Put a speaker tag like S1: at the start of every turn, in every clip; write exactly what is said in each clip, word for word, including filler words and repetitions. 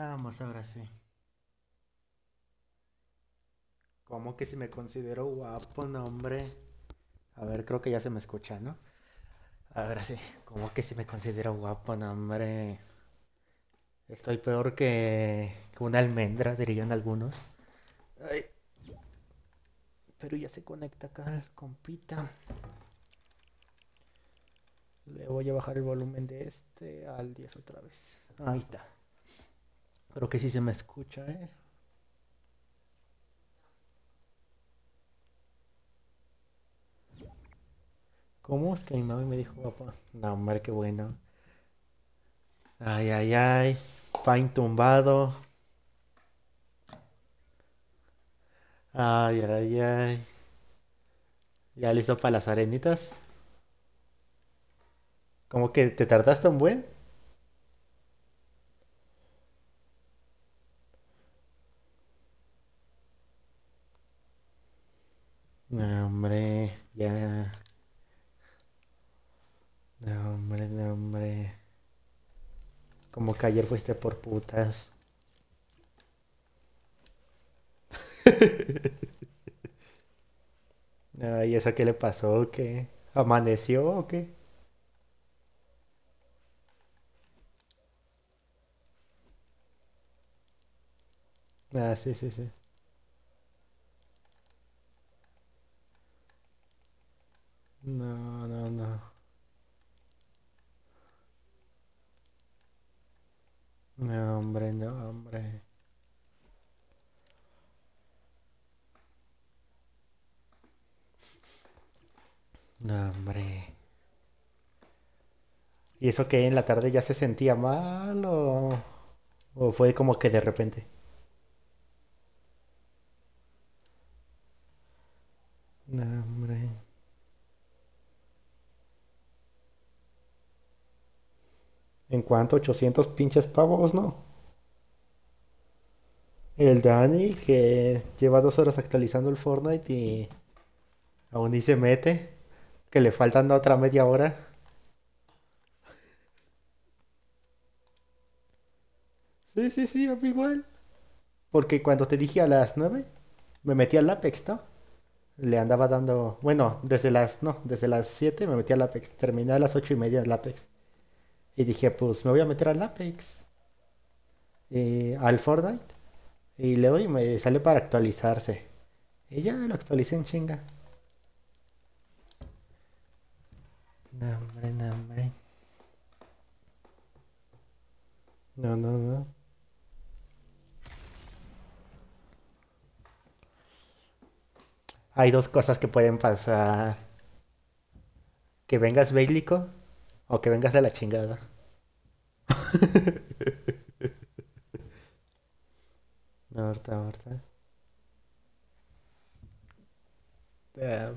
S1: Vamos, ahora sí. ¿Cómo que si me considero guapo? No, hombre. A ver, creo que ya se me escucha, ¿no? Ahora sí. ¿Cómo que si me considero guapo? No, hombre. Estoy peor que, que una almendra, dirían algunos. Ay, pero ya se conecta acá el compita. Le voy a bajar el volumen de este al diez otra vez. Ahí está. Creo que sí se me escucha, ¿eh? ¿Cómo es que mi mami me dijo guapo? No, hombre, qué bueno. Ay, ay, ay. Pain tumbado. Ay, ay, ay. ¿Ya listo para las arenitas? ¿Cómo que te tardaste un buen? No, hombre, ya. No, hombre, no, hombre. Como que ayer fuiste por putas. Ay, ¿eso qué le pasó? ¿Qué? ¿Amaneció o qué? Ah, sí, sí, sí. No, no, no. No, hombre, no, hombre. No, hombre. ¿Y eso que en la tarde ya se sentía mal o, o fue como que de repente? No, hombre. ¿En cuánto? Ochocientos pinches pavos, ¿no? El Dani que lleva dos horas actualizando el Fortnite y aún ni se mete. Que le faltan otra media hora. Sí, sí, sí, a mí igual. Porque cuando te dije a las nueve me metí al Apex, ¿no? Le andaba dando. Bueno, desde las. No, desde las siete me metí al Apex. Terminé a las ocho y media del Apex. Y dije, pues me voy a meter al Apex. eh, al Fortnite. Y le doy y me sale para actualizarse. Y ya lo actualicé en chinga. No, hombre, no, hombre. No, no, no. Hay dos cosas que pueden pasar. Que vengas bélico o que vengas de la chingada. No, ahorita, ahorita. Ah,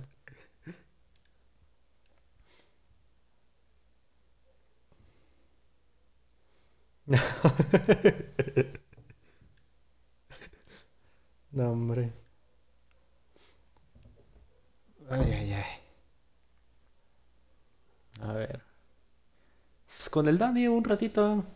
S1: no, hombre. Ay, ay, ay. A ver. Pues con el Dani un ratito.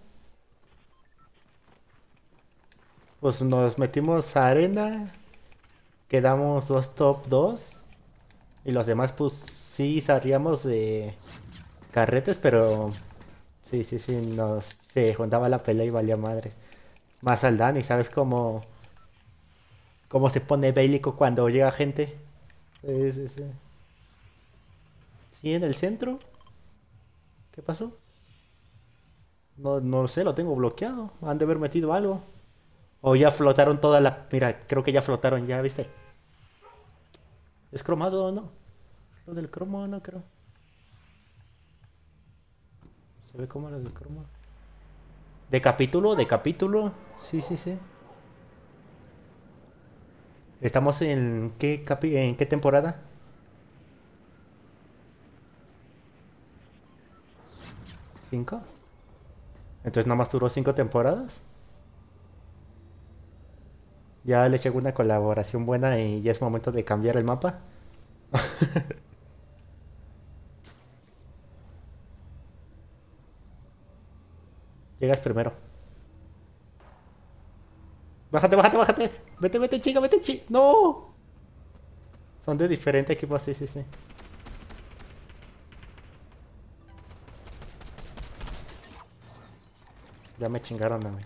S1: Pues nos metimos a arena. Quedamos dos top dos. Y los demás, pues sí salíamos de carretes, pero sí, sí, sí, nos se juntaba la pelea y valía madres. Más al Dani, ¿sabes cómo, cómo se pone bélico cuando llega gente? Sí, sí, sí. Sí, en el centro. ¿Qué pasó? No, no sé, lo tengo bloqueado. Han de haber metido algo. O ya flotaron toda la. Mira, creo que ya flotaron, ya, ¿viste? ¿Es cromado o no? Lo del cromo, no creo. Se ve como lo del cromo. ¿De capítulo? ¿De capítulo? Sí, sí, sí. ¿Estamos en qué, capi en qué temporada? ¿Cinco? Entonces nada más duró cinco temporadas. Ya le llegó una colaboración buena y ya es momento de cambiar el mapa. Llegas primero. Bájate, bájate, bájate. Vete, vete, chica, vete, chica. No. Son de diferente equipo, sí, sí, sí. Ya me chingaron a mí.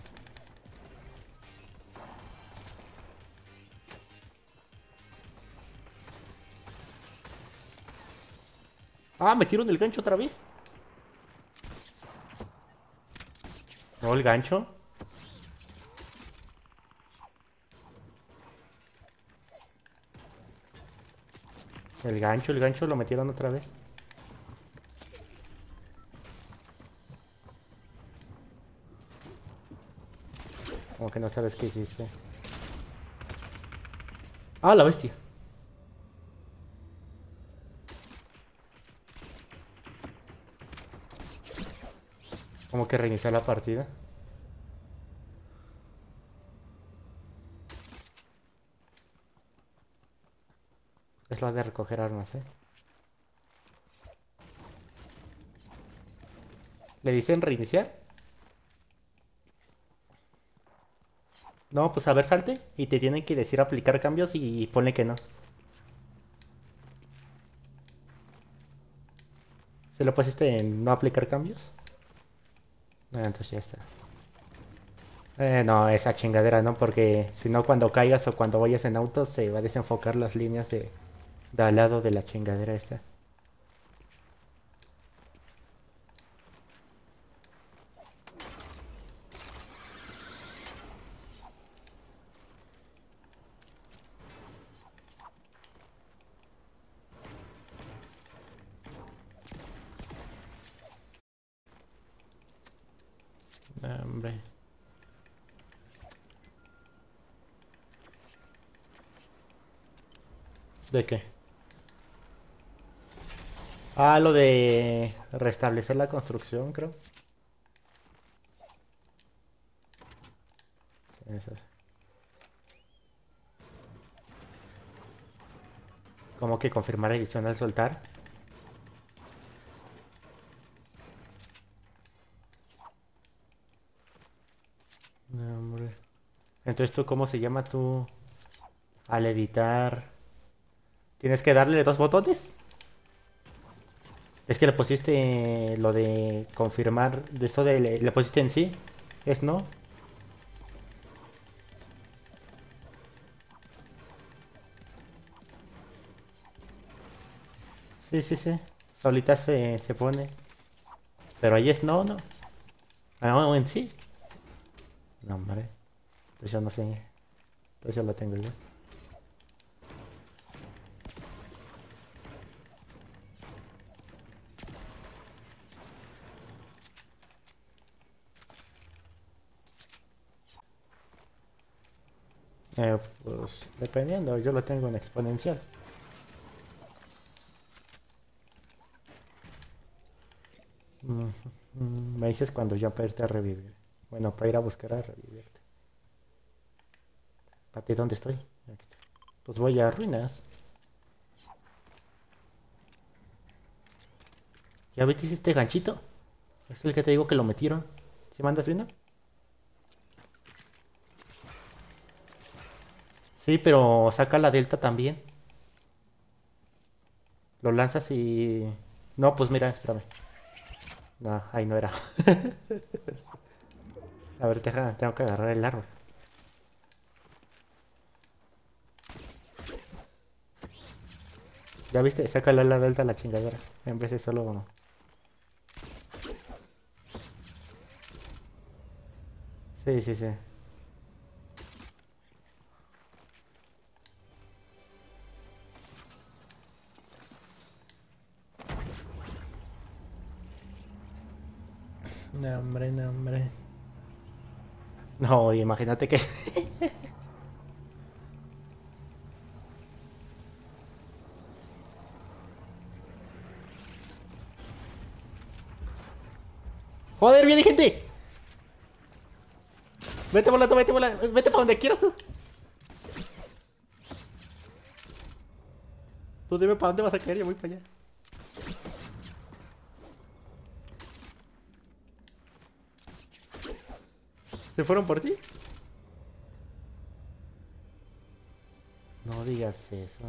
S1: Ah, metieron el gancho otra vez. No, el gancho. El gancho, el gancho lo metieron otra vez. Como que no sabes qué hiciste. Ah, la bestia. Como que reiniciar la partida. Es lo de recoger armas, ¿eh? ¿Le dicen reiniciar? No, pues a ver, salte. Y te tienen que decir aplicar cambios y ponle que no. ¿Se lo pusiste en no aplicar cambios? Ah, entonces ya está. Eh, no, esa chingadera no, porque si no cuando caigas o cuando vayas en auto se va a desenfocar las líneas de, de al lado de la chingadera esta. Ah, hombre. ¿De qué? Ah, lo de restablecer la construcción, creo. Eso es. Como que confirmar edición al soltar. No, hombre. Entonces, ¿tú cómo se llama tú al editar? ¿Tienes que darle dos botones? Es que le pusiste lo de confirmar, de eso de le, le pusiste en sí. ¿Es no? Sí, sí, sí. Solita se, se pone. Pero ahí es no, no. Ah, o en sí. No, hombre. Entonces yo no sé. Entonces yo lo tengo yo. Eh, pues dependiendo, yo lo tengo en exponencial. Mm, mm, me dices cuando ya para irte a revivir. Bueno, para ir a buscar a revivirte. ¿Para ti dónde estoy? Aquí estoy. Pues voy a ruinas. ¿Ya viste este ganchito? Es el que te digo que lo metieron. ¿Sí me andas viendo? Sí, pero saca la delta también. Lo lanzas y... No, pues mira, espérame. No, ahí no era. A ver, deja, tengo que agarrar el árbol. ¿Ya viste? Sácale la delta a la chingadera. En vez de solo... Sí, sí, sí. No, hombre, no, hombre. No, imagínate que... ¡Joder, viene gente! Vete volando, vete volando. Vete para donde quieras tú. Tú dime para dónde vas a caer, yo voy para allá. ¿Se fueron por ti? No digas eso.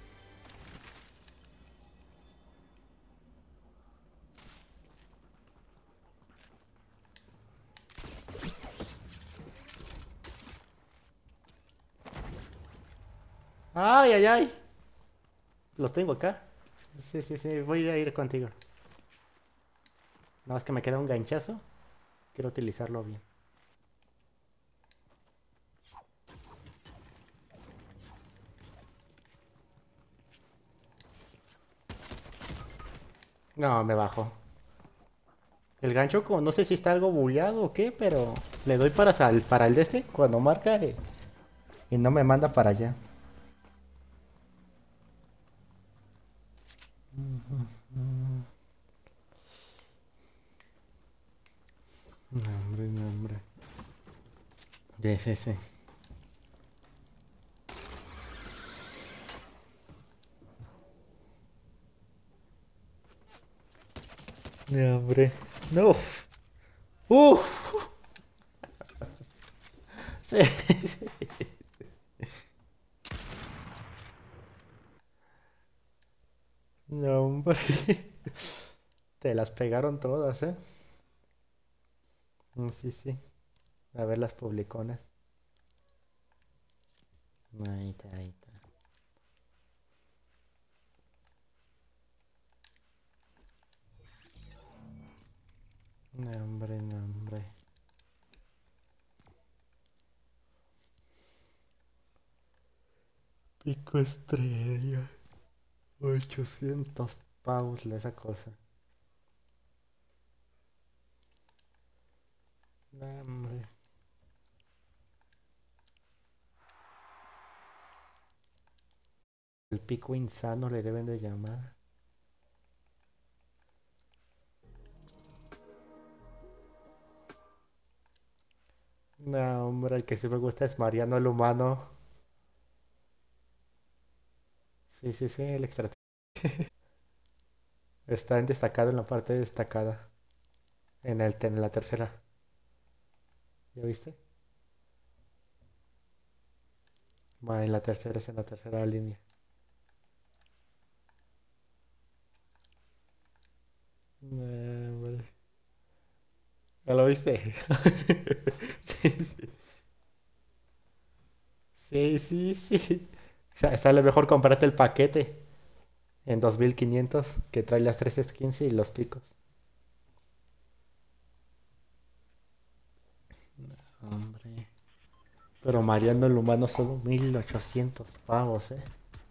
S1: Ay, ay, ay. Los tengo acá. Sí, sí, sí, voy a ir contigo. Nada más que me queda un ganchazo. Quiero utilizarlo bien. No, me bajo. El gancho, como no sé si está algo bugueado o qué, pero le doy para, sal, para el de este cuando marca y, y no me manda para allá. No, hombre, no, hombre. Sí, sí, sí. No, hombre. No. Uf. Sí, sí. No, hombre. Te las pegaron todas, ¿eh? Mm, sí, sí. A ver las publiconas. Ahí está, ahí está. No, hombre, no, hombre. Pico estrella. ochocientos pavos esa cosa. No, hombre. El pico insano le deben de llamar. No, hombre, el que sí me gusta es Mariano el humano. Sí, sí, sí, el extra. Está en destacado en la parte destacada. En el en la tercera. ¿Ya viste? Va, en la tercera es en la tercera línea. No, hombre. ¿Ya lo viste? Sí, sí. Sí, sí, sí. Sa- Sale mejor comprarte el paquete en dos mil quinientos que trae las tres skins y los picos. Hombre. Pero Mariano el humano solo mil ochocientos pavos, eh.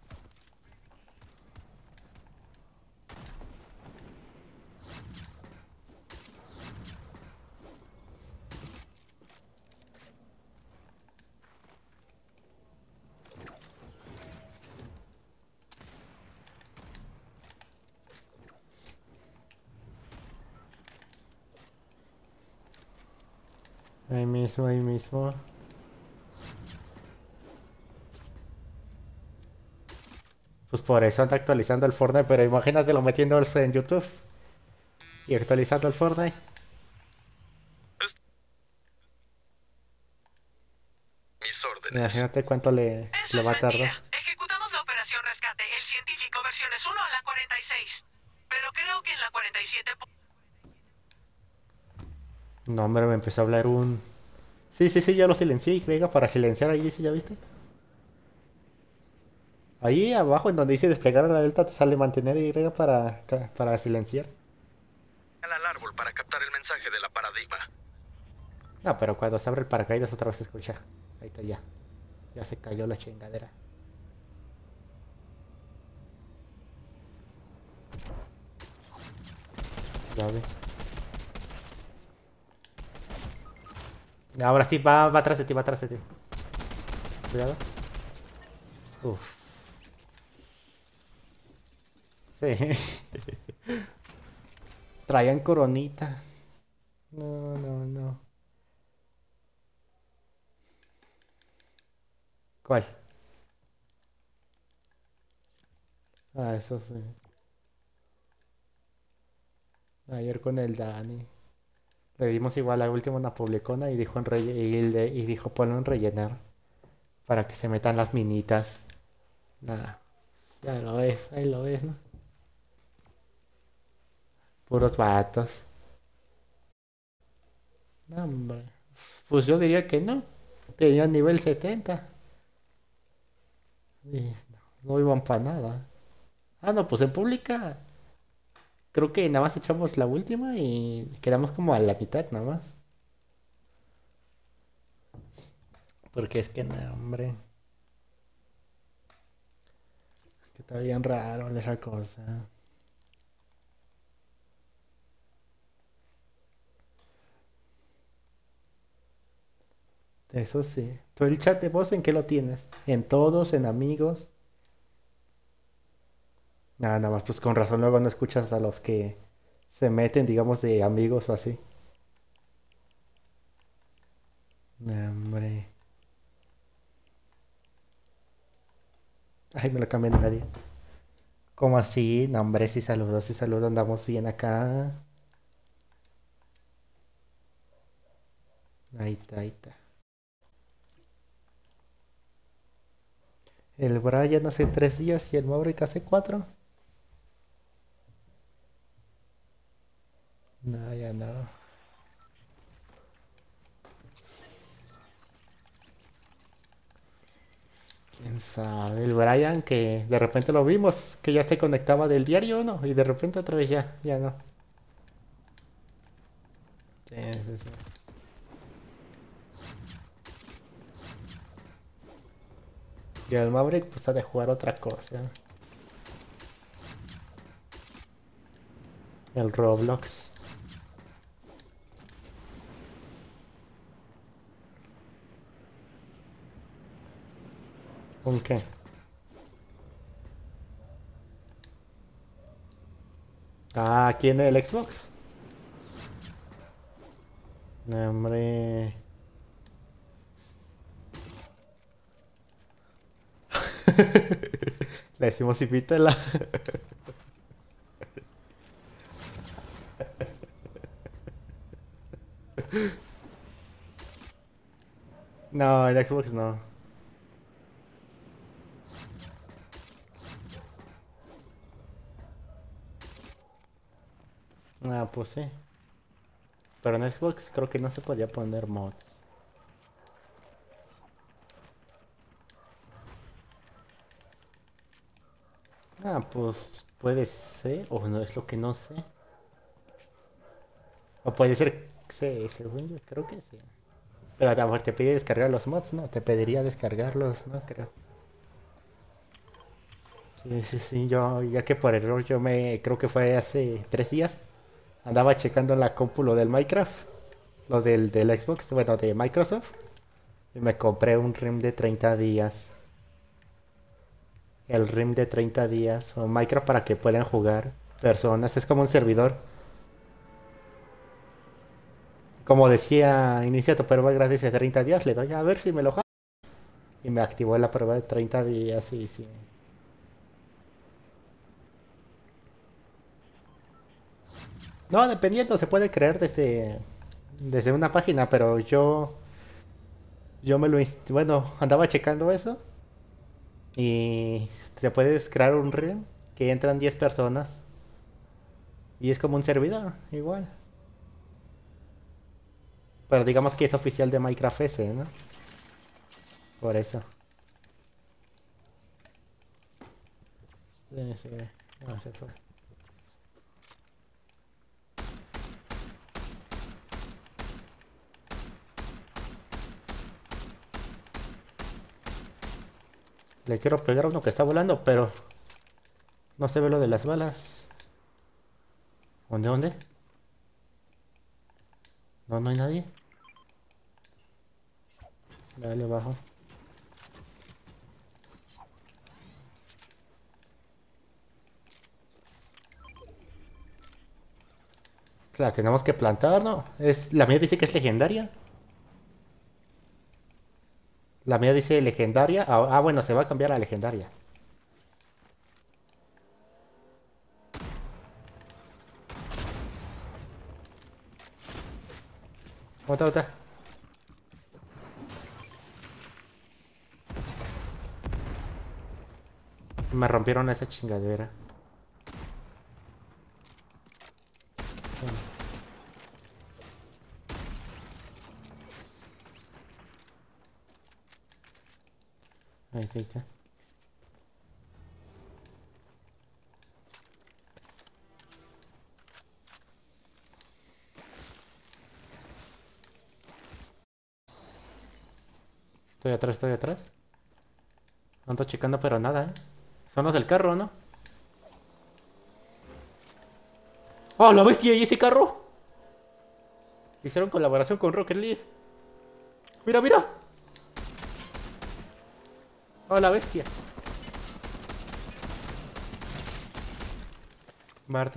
S1: Ahí mismo, ahí mismo. Pues por eso anda actualizando el Fortnite, pero imagínatelo metiéndose en YouTube y actualizando el Fortnite.
S2: Mis órdenes.
S1: Imagínate cuánto le,
S2: Eso
S1: le
S2: es
S1: va a tardar.
S2: mentira. Ejecutamos la operación rescate El Científico versiones uno a la cuarenta y seis. Pero creo que en la cuarenta y siete...
S1: No, hombre, me empezó a hablar un... Sí, sí, sí, ya lo silencié y venga para silenciar ahí, sí, ya viste. Ahí abajo en donde dice desplegar a la delta te sale mantener Y para, ca- para silenciar.
S2: al árbol para captar el mensaje de la paradigma.
S1: No, pero cuando se abre el paracaídas otra vez se escucha. Ahí está ya. Ya se cayó la chingadera. Ya ve. Ahora sí, va, va atrás de ti, va atrás de ti. Cuidado. Uf. Sí. Traían coronita. No, no, no. ¿Cuál? Ah, eso sí. Ayer con el Dani. Le dimos igual al último una publicona y dijo en relle- y, le- y dijo ponlo en rellenar para que se metan las minitas. Nada. Ya lo ves, ahí lo ves, ¿no? Puros vatos. No, hombre. Pues yo diría que no. Tenían nivel setenta. Y no, no iban para nada. Ah, no, pues en pública. Creo que nada más echamos la última y quedamos como a la mitad nada más. Porque es que no, hombre. Es que está bien raro esa cosa. Eso sí. ¿Tú el chat de voz en qué lo tienes? ¿En todos? ¿En amigos? Nada, nada más, pues con razón luego no escuchas a los que se meten, digamos, de amigos o así. No, hombre. Ay, me lo cambié nadie. ¿Cómo así? No, hombre, sí saludos, sí saludos, andamos bien acá. Ahí está, ahí está. El Brian hace tres días y el Maverick hace cuatro. No, ya no. ¿Quién sabe? El Brian que de repente lo vimos, que ya se conectaba del diario, ¿no? Y de repente otra vez ya, ya no. Sí, sí, sí. Y el Maverick pues ha de jugar otra cosa. El Roblox. ¿Con qué? Ah, aquí en el Xbox. No, hombre. Le decimos invítela. No, en Xbox no. Ah, pues sí. Pero en Xbox creo que no se podía poner mods. Ah, pues puede ser, o no es lo que no sé. O puede ser, sí, según yo, creo que sí. Pero a lo mejor te pide descargar los mods, ¿no? Te pediría descargarlos, ¿no? Creo. Sí, sí, sí, yo, ya que por error yo me, creo que fue hace tres días, andaba checando en la compu lo del Minecraft, lo del, del Xbox, bueno, de Microsoft, y me compré un R I M de treinta días. El R I M de treinta días, o Minecraft para que puedan jugar personas, es como un servidor. Como decía, inicia tu prueba gratis de treinta días, le doy a ver si me lo jala. Y me activó la prueba de treinta días y sí. No, dependiendo, se puede crear desde, desde una página, pero yo, yo me lo, inst- bueno, andaba checando eso y se puede crear un R I M que entran diez personas y es como un servidor, igual. Pero digamos que es oficial de Minecraft ese, ¿no? Por eso. Sí, sí, no se fue. Le quiero pegar a uno que está volando, pero no se ve lo de las balas. ¿Dónde, dónde? No, no hay nadie. Dale, abajo. La tenemos que plantar, ¿no? Es, la mía dice que es legendaria. La mía dice legendaria. Ah, ah, bueno, se va a cambiar a legendaria. Otra, otra. Me rompieron esa chingadera. Ahí está, ahí está. Estoy atrás, estoy atrás. Ando checando, pero nada, ¿eh? Son los del carro, ¿no? ¡Oh, la bestia! ¿Y ese carro? Hicieron colaboración con Rocket League. ¡Mira, mira! ¡Oh, la bestia! Marta.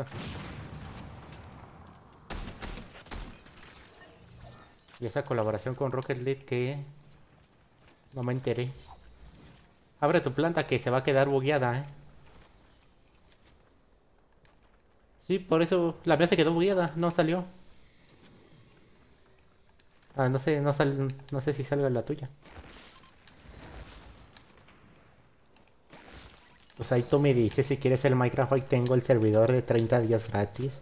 S1: Y esa colaboración con Rocket League que... No me enteré. Abre tu planta que se va a quedar bugueada, ¿eh? Sí, por eso la mía se quedó bugueada, no salió. Ah, no sé, no sal, no sé si salga la tuya. Pues ahí tú me dices si quieres el Minecraft, ahí tengo el servidor de treinta días gratis.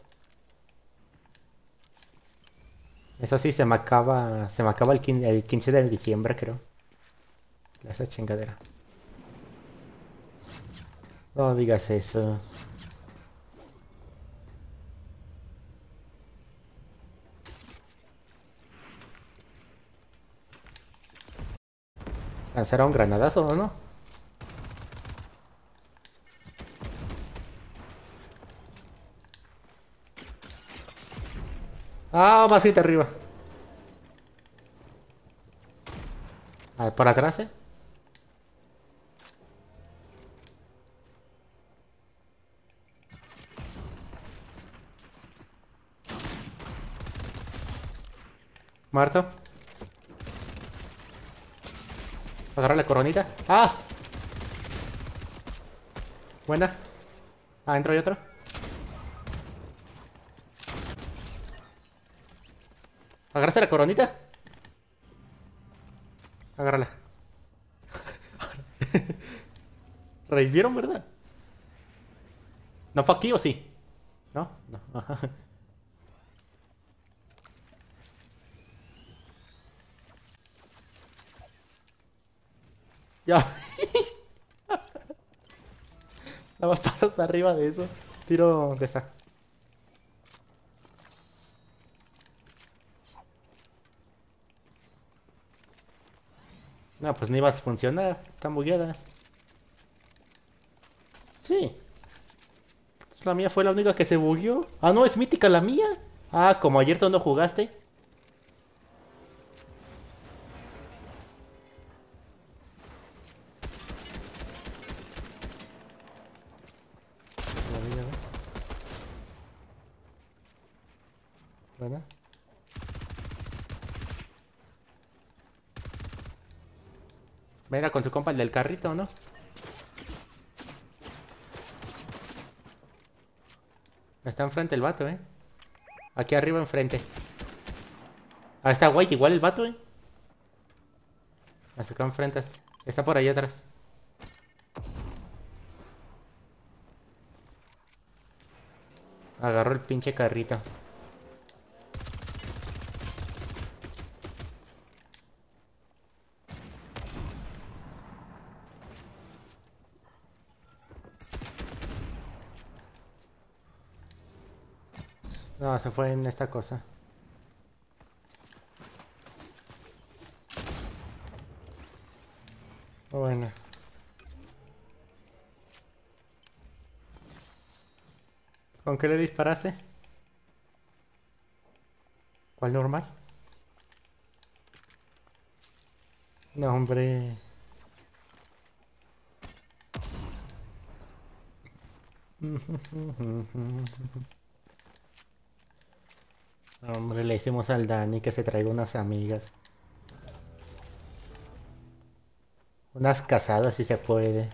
S1: Eso sí, se me acaba, se me acaba el quince, el quince de diciembre, creo. Esa chingadera. No digas eso. ¿Lanzaron un granadazo o no? Ah, más gente arriba. A ver, por atrás, ¿eh? Muerto. Agarra la coronita. ¡Ah! Buena. Adentro hay otro. ¿Agarraste la coronita? Agárrala. ¿Revivieron, verdad? ¿No fue aquí o sí? ¿No? No. Ya. Nada más pasa hasta arriba de eso. Tiro de esa. No, pues no ibas a funcionar. Están bugueadas. Sí. La mía fue la única que se bugueó. Ah, no, es mítica la mía. Ah, como ayer tú no jugaste. La mía, ¿no? Bueno. Mira con su compa el del carrito, ¿no? Está enfrente el vato, ¿eh? Aquí arriba enfrente. Ah, está white igual el vato, ¿eh? Hasta acá enfrente. Está por ahí atrás. Agarró el pinche carrito. No, se fue en esta cosa. Bueno. ¿Con qué le disparaste? ¿Cuál normal? No, hombre. Hombre, le hicimos al Dani que se traiga unas amigas. Unas casadas si se puede.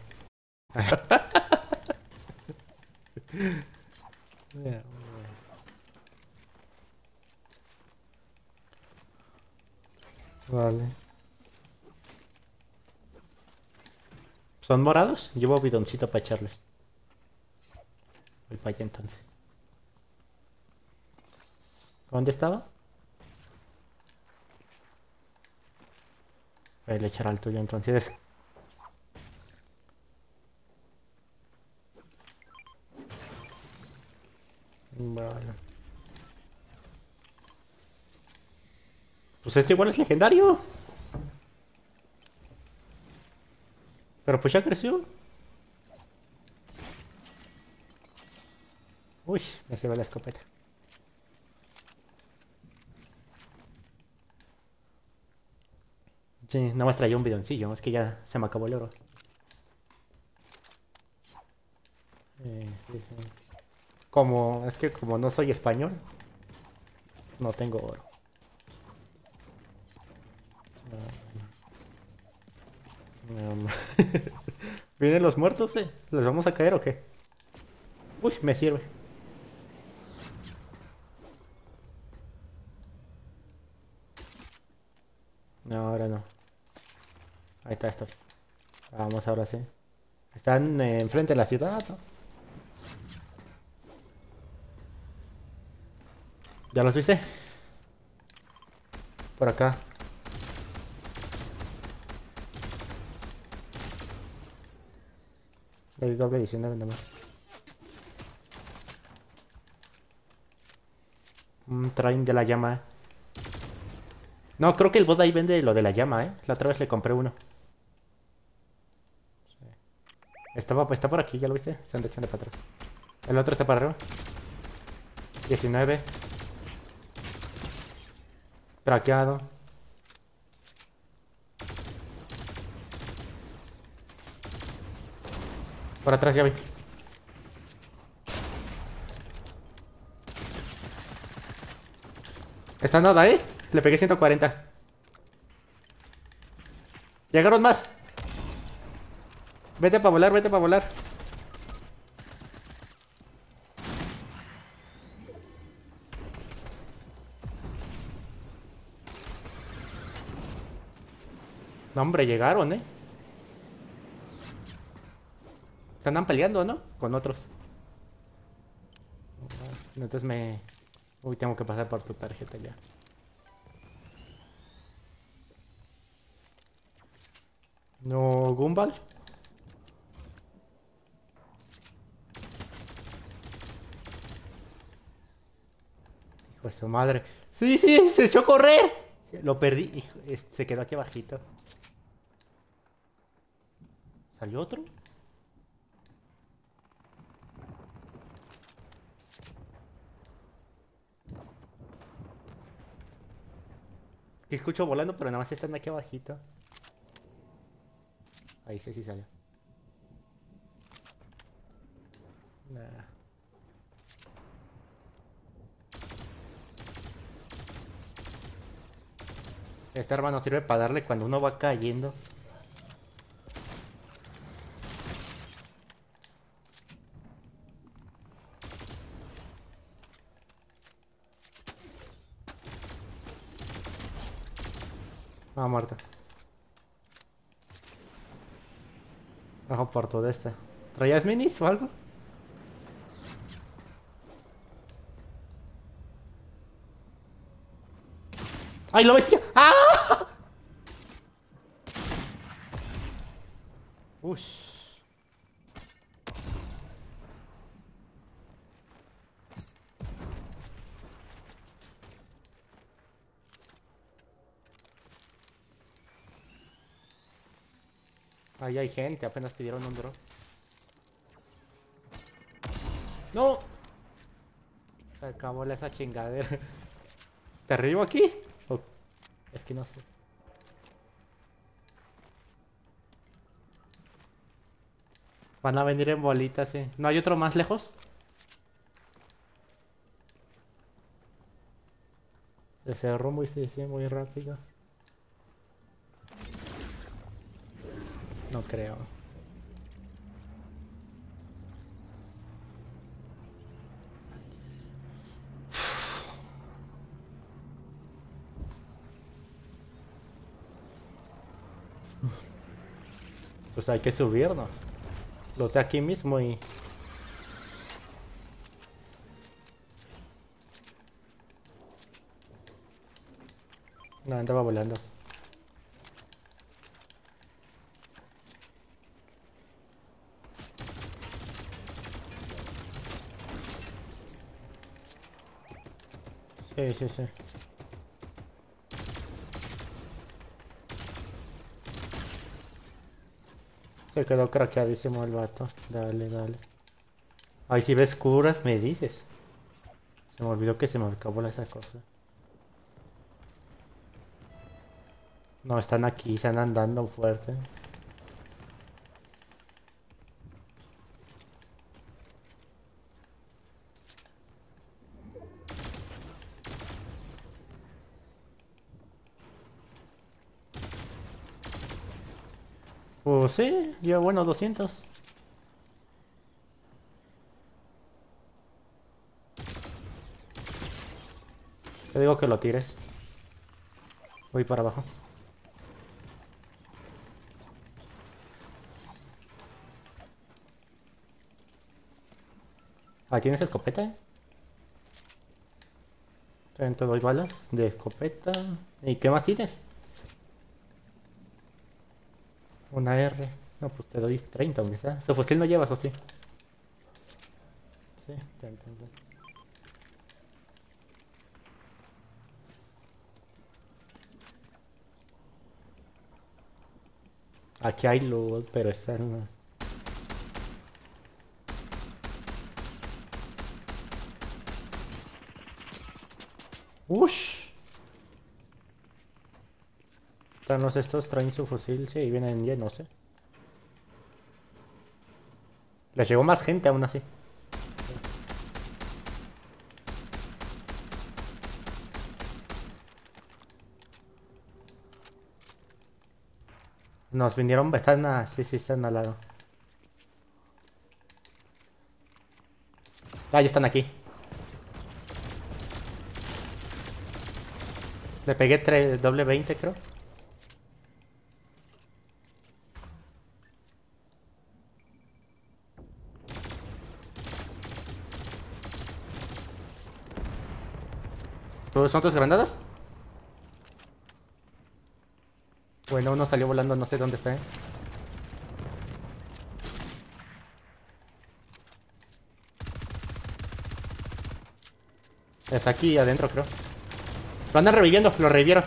S1: Vale. Pues ¿Son morados? Llevo bidoncito para echarles. Voy para allá entonces. ¿Dónde estaba? Voy a echar al tuyo entonces. Vale. Pues este igual es legendario. Pero pues ya creció. Uy, me se va la escopeta. Sí, nada más traía un bidoncillo, es que ya se me acabó el oro. Eh, sí, sí. Como, es que como no soy español, no tengo oro. Um, ¿Vienen los muertos, eh? ¿Les vamos a caer o qué? Uy, me sirve. No, ahora no. Ahí está, estoy. Vamos, ahora sí. Están eh, enfrente de la ciudad, ¿no? ¿Ya los viste? Por acá. Le di doble diecinueve nada más. Un train de la llama. No, creo que el bot ahí vende lo de la llama, ¿eh? La otra vez le compré uno. Sí. Estaba, está por aquí, ¿ya lo viste? Se anda echando para atrás. El otro está para arriba. diecinueve. Traqueado. Por atrás ya vi. Está nada, ¿eh? Le pegué ciento cuarenta. Llegaron más. Vete para volar, vete para volar. No, hombre, llegaron, ¿eh? Se andan peleando, ¿no? Con otros. Entonces me... Uy, tengo que pasar por tu tarjeta ya. No, Gumball. Hijo de su madre. Sí, sí, se echó a correr. Lo perdí. Hijo, es- se quedó aquí abajito. ¿Salió otro? Es que escucho volando, pero nada más están aquí abajito. Ahí sí, sí salió. Nah. Este arma nos sirve para darle cuando uno va cayendo. Ah, muerto. Bajo por toda esta. ¿Traías minis o algo? ¡Ay, lo bestia! ¡Ah! Ush. Ahí hay gente, apenas pidieron un drop. ¡No! Se acabó esa chingadera. ¿Te arribo aquí? O- Es que no sé. Van a venir en bolitas, sí. ¿No hay otro más lejos? Se cerró muy, sí, sí, muy rápido. No creo. Pues hay que subirnos. Lote aquí mismo y... No, andaba volando. Sí, sí, sí. Se quedó craqueadísimo el vato. Dale, dale. Ay, si ves curas, me dices. Se me olvidó que se me acabó esa cosa. No, están aquí, se andan dando fuerte. Pues sí, yo bueno, doscientos. Te digo que lo tires. Voy para abajo. Ah, ¿tienes escopeta? También te doy balas de escopeta. ¿Y qué más tienes? Una R. No, pues te doy treinta, aunque sea. ¿Su fusil no llevas o sí? Sí, te entiendo. Aquí hay luz, pero esa no. ¡Ush! Los estos traen su fusil, sí, vienen llenos, eh. Les llegó más gente aún así. Nos vinieron, están a... Sí, sí, están al lado. Ah, ya están aquí. Le pegué tres, doble veinte, creo. ¿Son tus granadas? Bueno, uno salió volando, no sé dónde está, eh. Está aquí adentro, creo. Lo andan reviviendo, lo revivieron.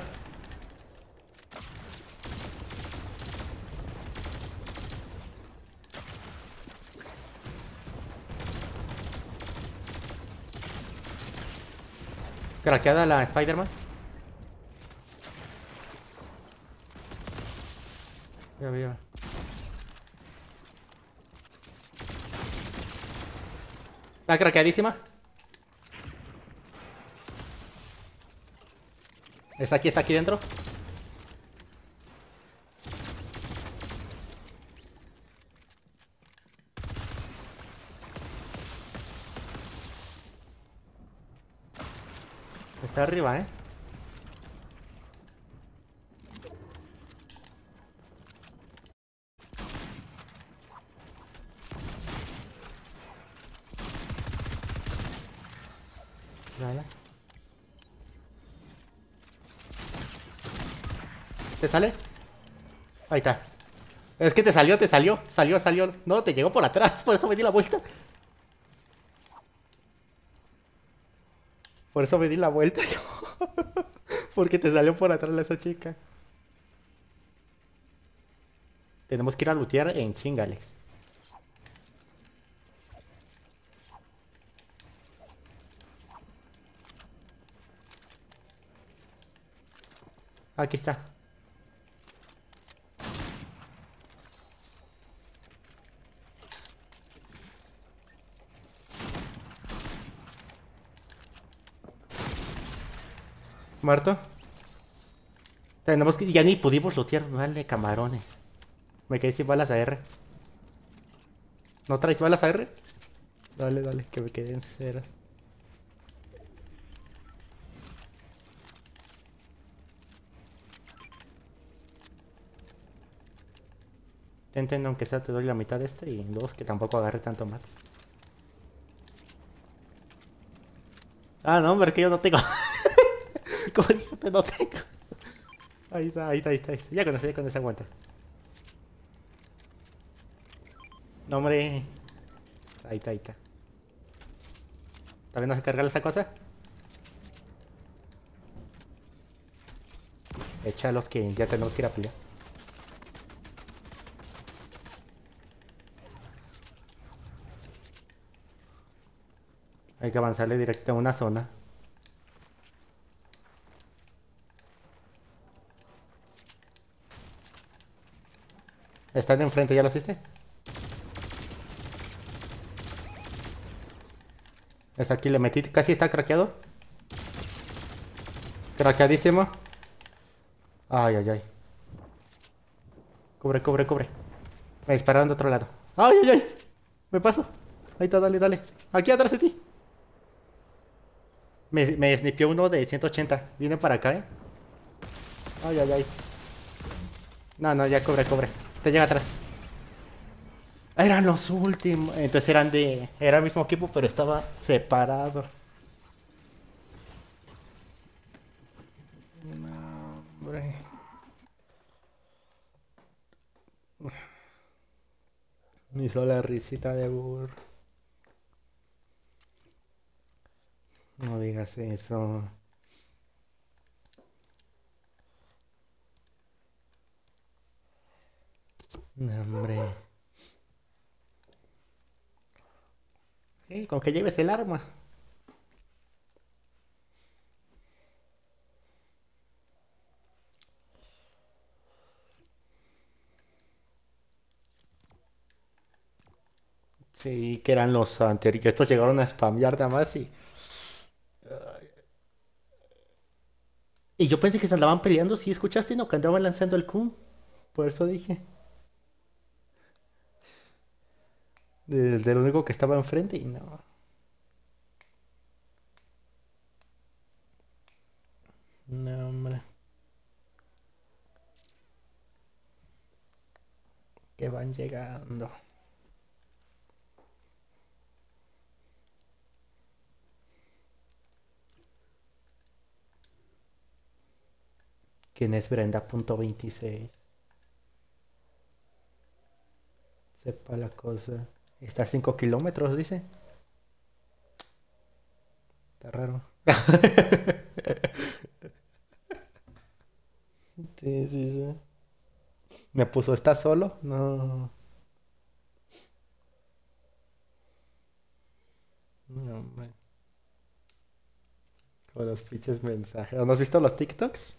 S1: Craqueada la Spider-Man. Mira, mira. Está craqueadísima. Está aquí, está aquí dentro. Está arriba, eh. Vale. ¿Te sale? Ahí está. Es que te salió, te salió. Salió, salió. No, te llegó por atrás. Por eso me di la vuelta. Por eso me di la vuelta yo. Porque te salió por atrás esa chica. Tenemos que ir a lootear en chingales. Aquí está. Muerto. Tenemos que... Ya ni pudimos lootear. Vale, camarones. Me quedé sin balas A R. ¿No traes balas A R? Dale, dale, que me queden ceras. Intenten aunque sea te doy la mitad de este y dos que tampoco agarre tanto más. Ah, no, hombre, es que yo no tengo. Como dijiste, no tengo. Ahí está, ahí está, ahí está, ahí está. Ya con eso, ya con eso aguanta. No, hombre. Ahí está, ahí está. ¿También no se carga esa cosa? Échalos que ya tenemos que ir a pelear. Hay que avanzarle directo a una zona. Están enfrente, ¿ya los viste? Está aquí, le metí, casi está craqueado. Craqueadísimo. Ay, ay, ay. Cubre, cubre, cubre. Me dispararon de otro lado. Ay, ay, ay. Me paso. Ahí está, dale, dale. Aquí atrás de ti. Me, me snipeó uno de ciento ochenta. Viene para acá, eh. Ay, ay, ay. No, no, ya cubre, cubre. Te llega atrás. Eran los últimos. Entonces eran de... Era el mismo equipo, pero estaba separado. No, hombre. Me hizo la risita de burro. No digas eso. No, hombre. Sí, con que lleves el arma. Sí, que eran los anteriores. Estos llegaron a spamear nada más y... Y yo pensé que se andaban peleando. ¿Sí escuchaste? No, que andaban lanzando el Kun. Por eso dije. Desde el único que estaba enfrente y no. No, hombre. Que van llegando. ¿Quién es Brenda.veintiséis? Sepa la cosa. Está a cinco kilómetros, dice. Está raro. Sí, sí, sí. Me puso, ¿estás solo? No. No, hombre. Con los pinches mensajes. ¿No has visto los TikToks?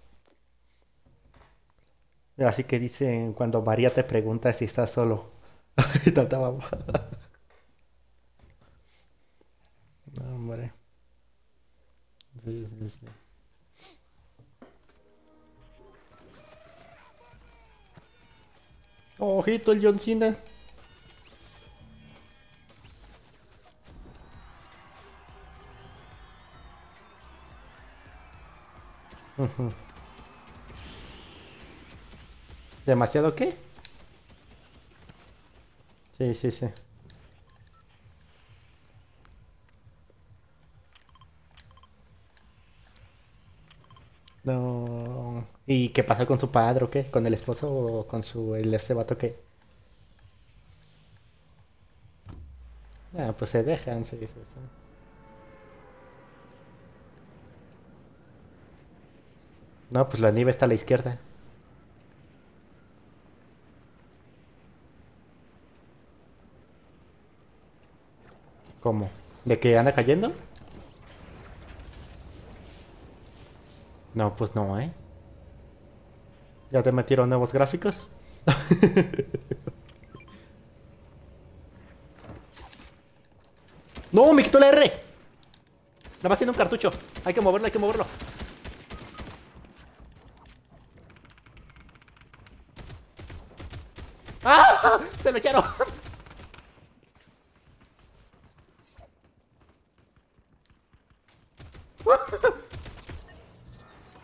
S1: Así que dicen cuando María te pregunta si estás solo. Y tanta mamada. No, hombre. Sí, sí, sí. Ojito el John Cena. Ujú. ¿Demasiado qué? Sí, sí, sí. No. ¿Y qué pasa con su padre o qué? ¿Con el esposo o con su el ese vato qué? Ah, pues se dejan, sí, sí, sí. No, pues la nieve está a la izquierda. ¿Cómo? ¿De que anda cayendo? No, pues no, ¿eh? ¿Ya te metieron nuevos gráficos? ¡No! ¡Me quitó la R! Nada más tiene un cartucho. Hay que moverlo, hay que moverlo. ¡Ah! ¡Se lo echaron!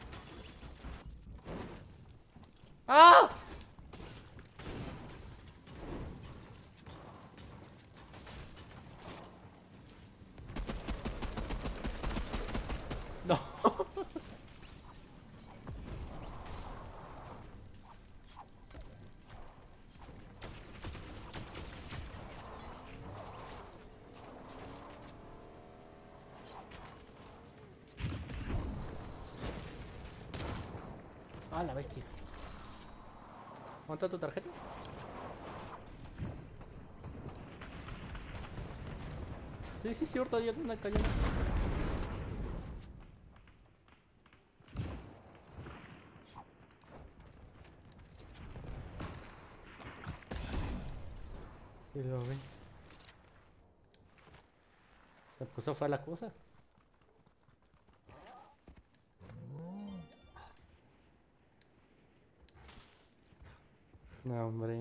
S1: ¡Ah! No. Ah, la bestia. ¿Monta tu tarjeta? Sí, sí, sí, ahorita ya una cayendo. Sí, lo vi. Se puso fue la cosa. No, hombre.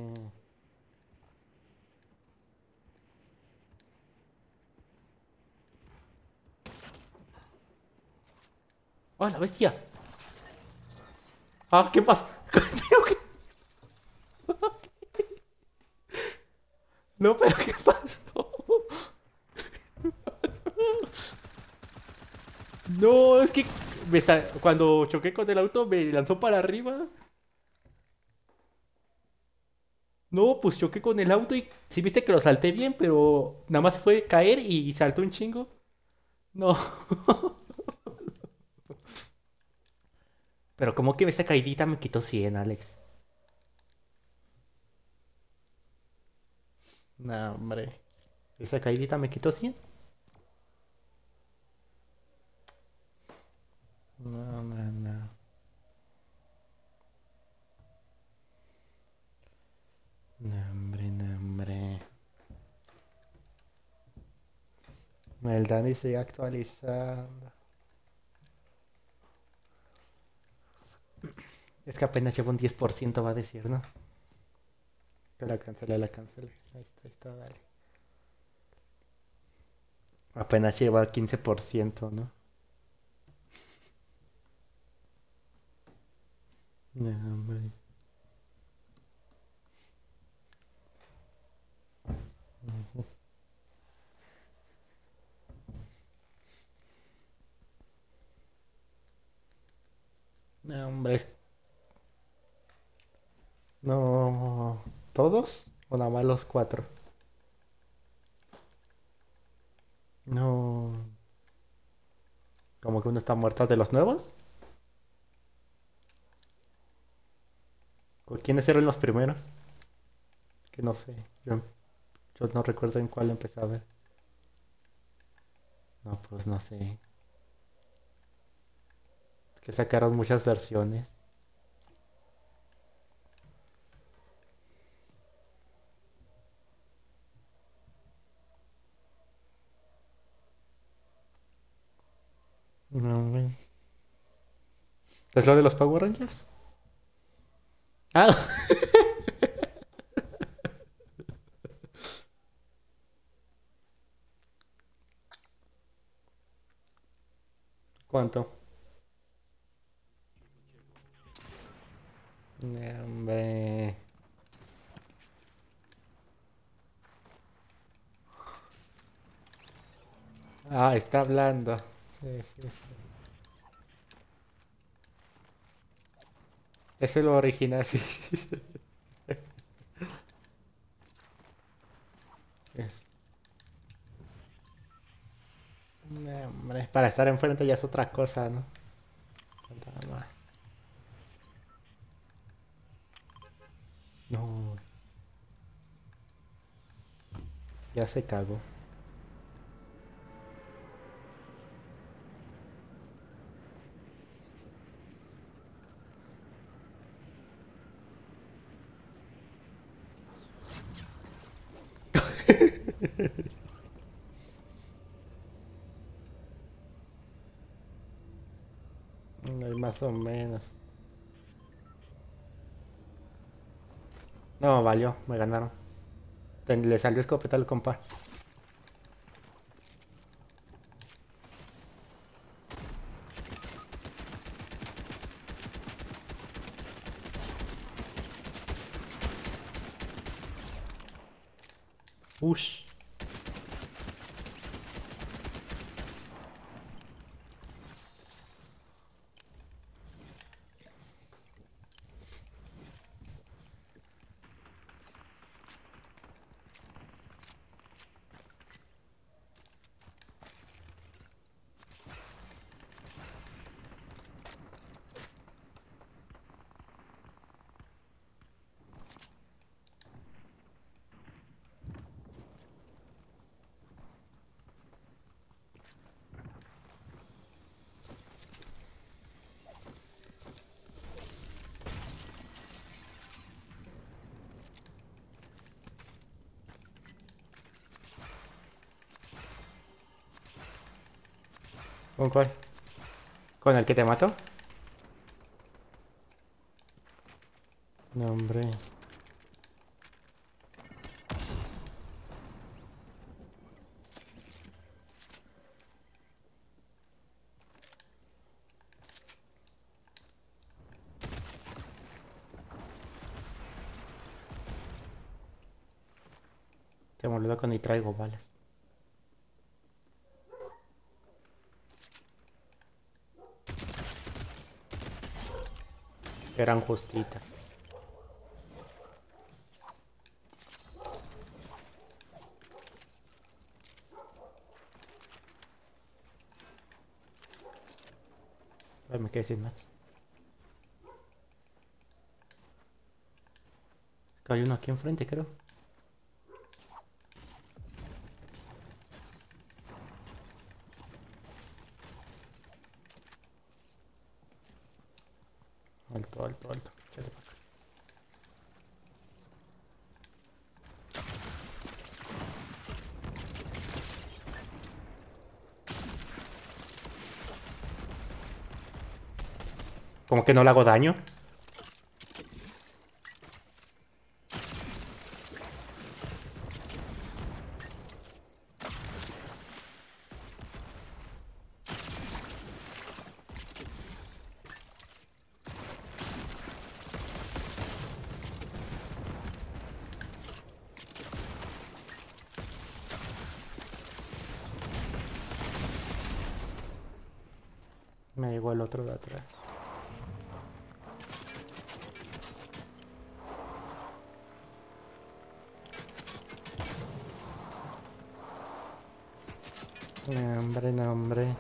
S1: ¡Ah, la bestia! Ah, ¿qué pasa? No, pero ¿qué pasó? No, es que me sa- cuando choqué con el auto me lanzó para arriba. No, pues choqué con el auto y sí viste que lo salté bien, pero nada más fue caer y saltó un chingo. No, pero como que esa caidita me quitó cien, Alex. No, hombre. Esa caidita me quitó cien. No, no, no. No, hombre, no, hombre. El Dani sigue actualizando. Es que apenas lleva un diez por ciento, va a decir, ¿no? Que la cancelé, la cancelé. Ahí está, ahí está, dale. Apenas lleva quince por ciento, ¿no? No, hombre. No, hombre. es- No. ¿Todos? ¿O nada más los cuatro? No. Como que uno está muerto de los nuevos. ¿O quiénes eran los primeros? Que no sé. Yo, yo no recuerdo en cuál empecé a ver. No, pues no sé. Que sacaron muchas versiones. No, hombre. ¿Es lo de los Power Rangers? Ah, ¿cuánto? No, hombre. Ah, está hablando. Sí, sí, sí. Ese es lo original, sí, sí, sí. No, hombre. Para estar enfrente ya es otra cosa, ¿no? Santa madre. No, ya se cagó. Mm, Más o menos. No, valió, me ganaron. Ten- Le salió escopeta al compa. Ush. ¿Con cuál? ¿Con el que te mató? No, hombre. Te me olvidó que ni traigo balas. Eran justitas. Ay, me quedé sin más. Hay uno aquí enfrente, creo. Alto, alto, alto. Échale para acá. ¿Cómo que no le hago daño? Me llegó el otro de atrás. No, hombre, no, hombre.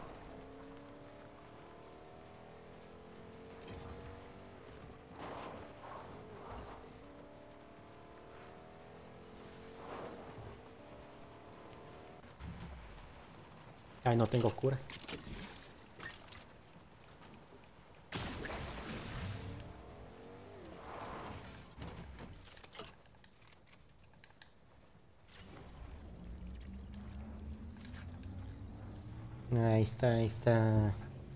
S1: Ay, no tengo curas. Ahí está, ahí está.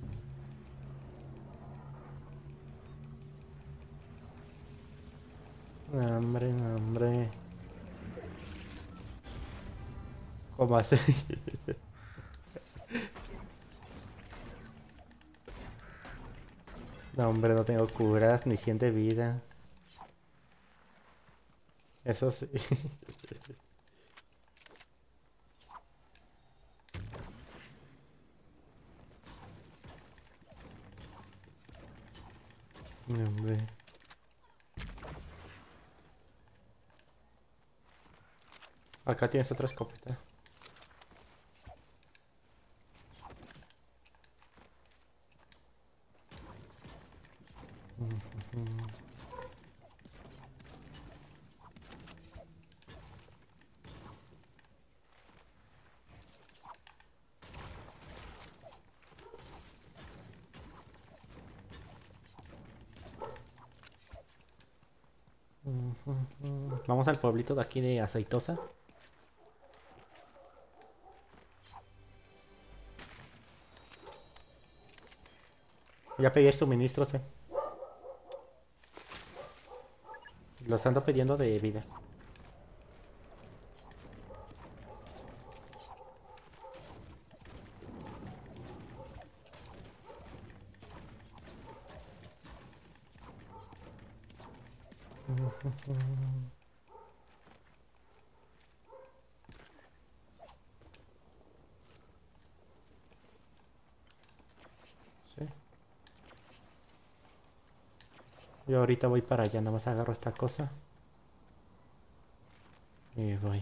S1: No, hombre, no, hombre. ¿Cómo hace? No, hombre, no tengo curas ni cien de vida. Eso sí. No, hombre. Acá tienes otra escopeta. Vamos al pueblito de aquí de Aceitosa. Ya pedí suministros, eh. Los ando pidiendo de vida. Sí. Yo ahorita voy para allá, nada más agarro esta cosa. Y voy.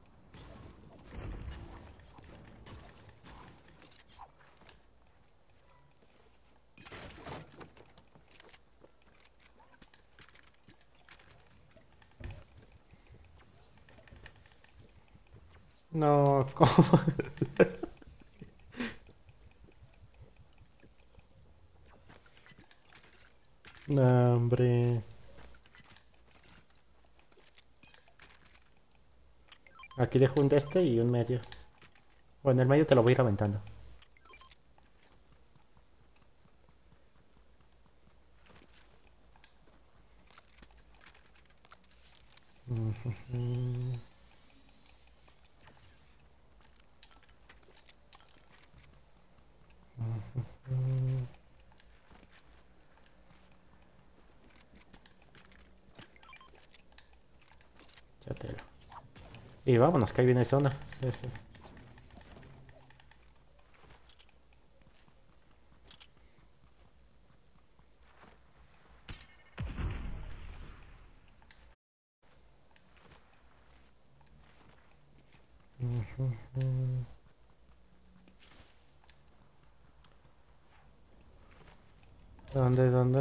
S1: No, ¿cómo? No, hombre. Aquí dejo un de este y un medio. Bueno, el medio te lo voy a ir aventando. Ujujú. Ujujú. Ya te lo. Y vámonos, que ahí viene zona. Sí, sí. Ujujú. ¿Dónde, dónde?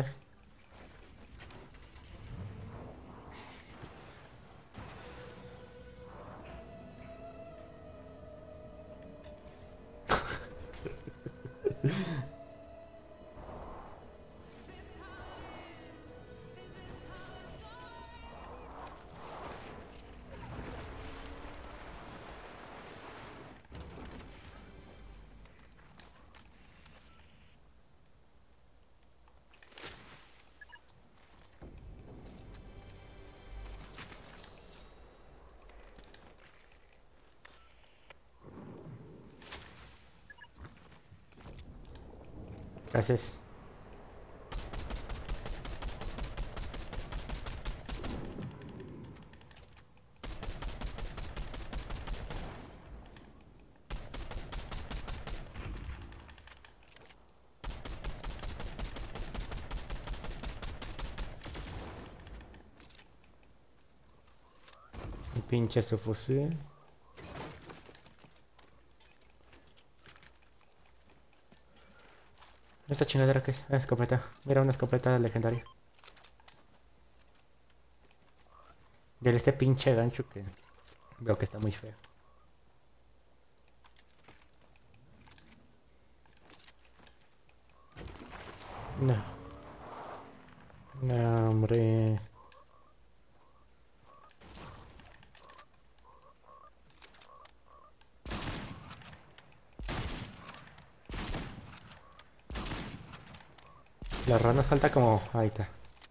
S1: ¿Qué haces? Un pinche su fusil. ¿Esta chingadera qué es? Ah, escopeta. Mira, una escopeta legendaria. Y este pinche gancho que veo que está muy feo. No. No, hombre. La rana salta como... Ahí está.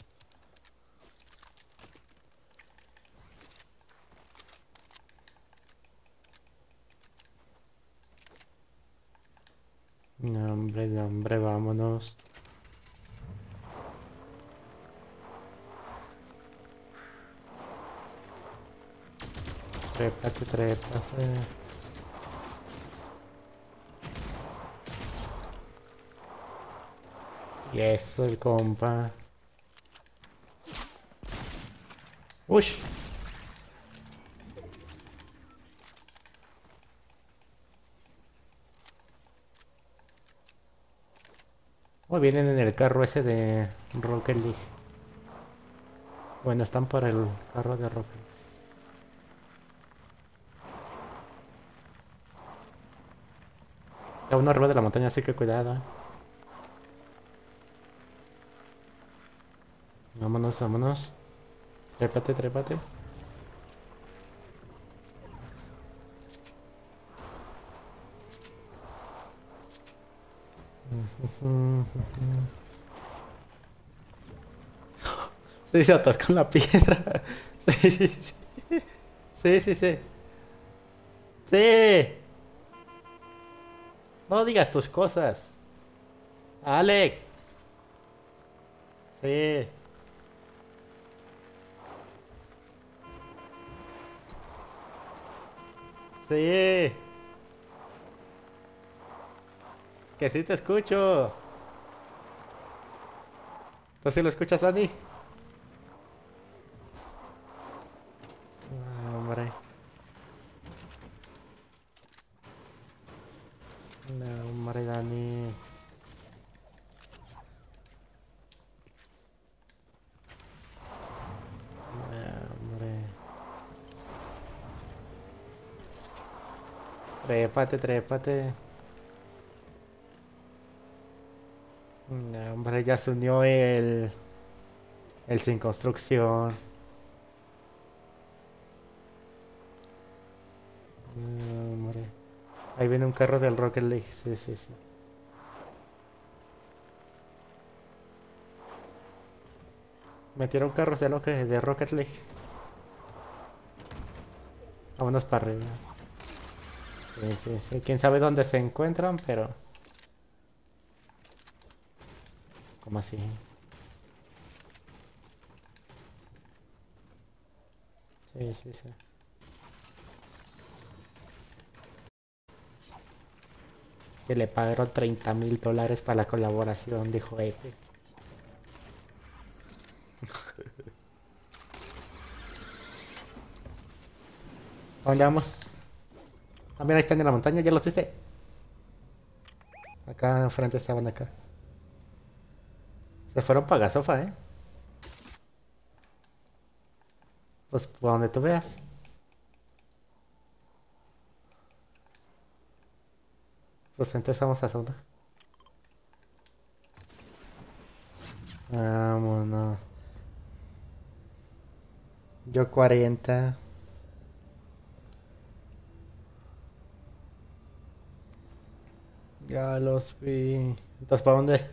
S1: No, hombre, no, hombre, vámonos. Trépate, trépase. Y eso, el compa. Ush. Oh, vienen en el carro ese de Rocket League. Bueno, están por el carro de Rocket League. Está uno arriba de la montaña, así que cuidado. eh. Vámonos, vámonos. Trépate, trépate. Sí, se atascó en la piedra. Sí, sí, sí. Sí, sí, sí. Sí. No digas tus cosas. Alex. Sí. Sí. Que sí te escucho. ¿Tú sí lo escuchas, Dani? Ah, hombre. No, hombre, Dani. No, hombre. Trépate, trépate. No, hombre, ya se unió el... El sin construcción. No, hombre. Ahí viene un carro del Rocket League. Sí, sí, sí. Metieron carros de, lo que, de Rocket League. Vámonos para arriba. Sí, sí, sí. Quién sabe dónde se encuentran, pero... ¿Cómo así? Sí, sí, sí. Que le pagaron treinta mil dólares para la colaboración, dijo Epic. ¿A dónde vamos? Ah, mira, ahí están en la montaña, ¿ya los viste? Acá enfrente estaban acá. Se fueron para Gasofa, ¿eh? Pues por donde tú veas. Pues entonces vamos a zona. Vámonos. Yo cuarenta. Ya los vi. Entonces, ¿para dónde?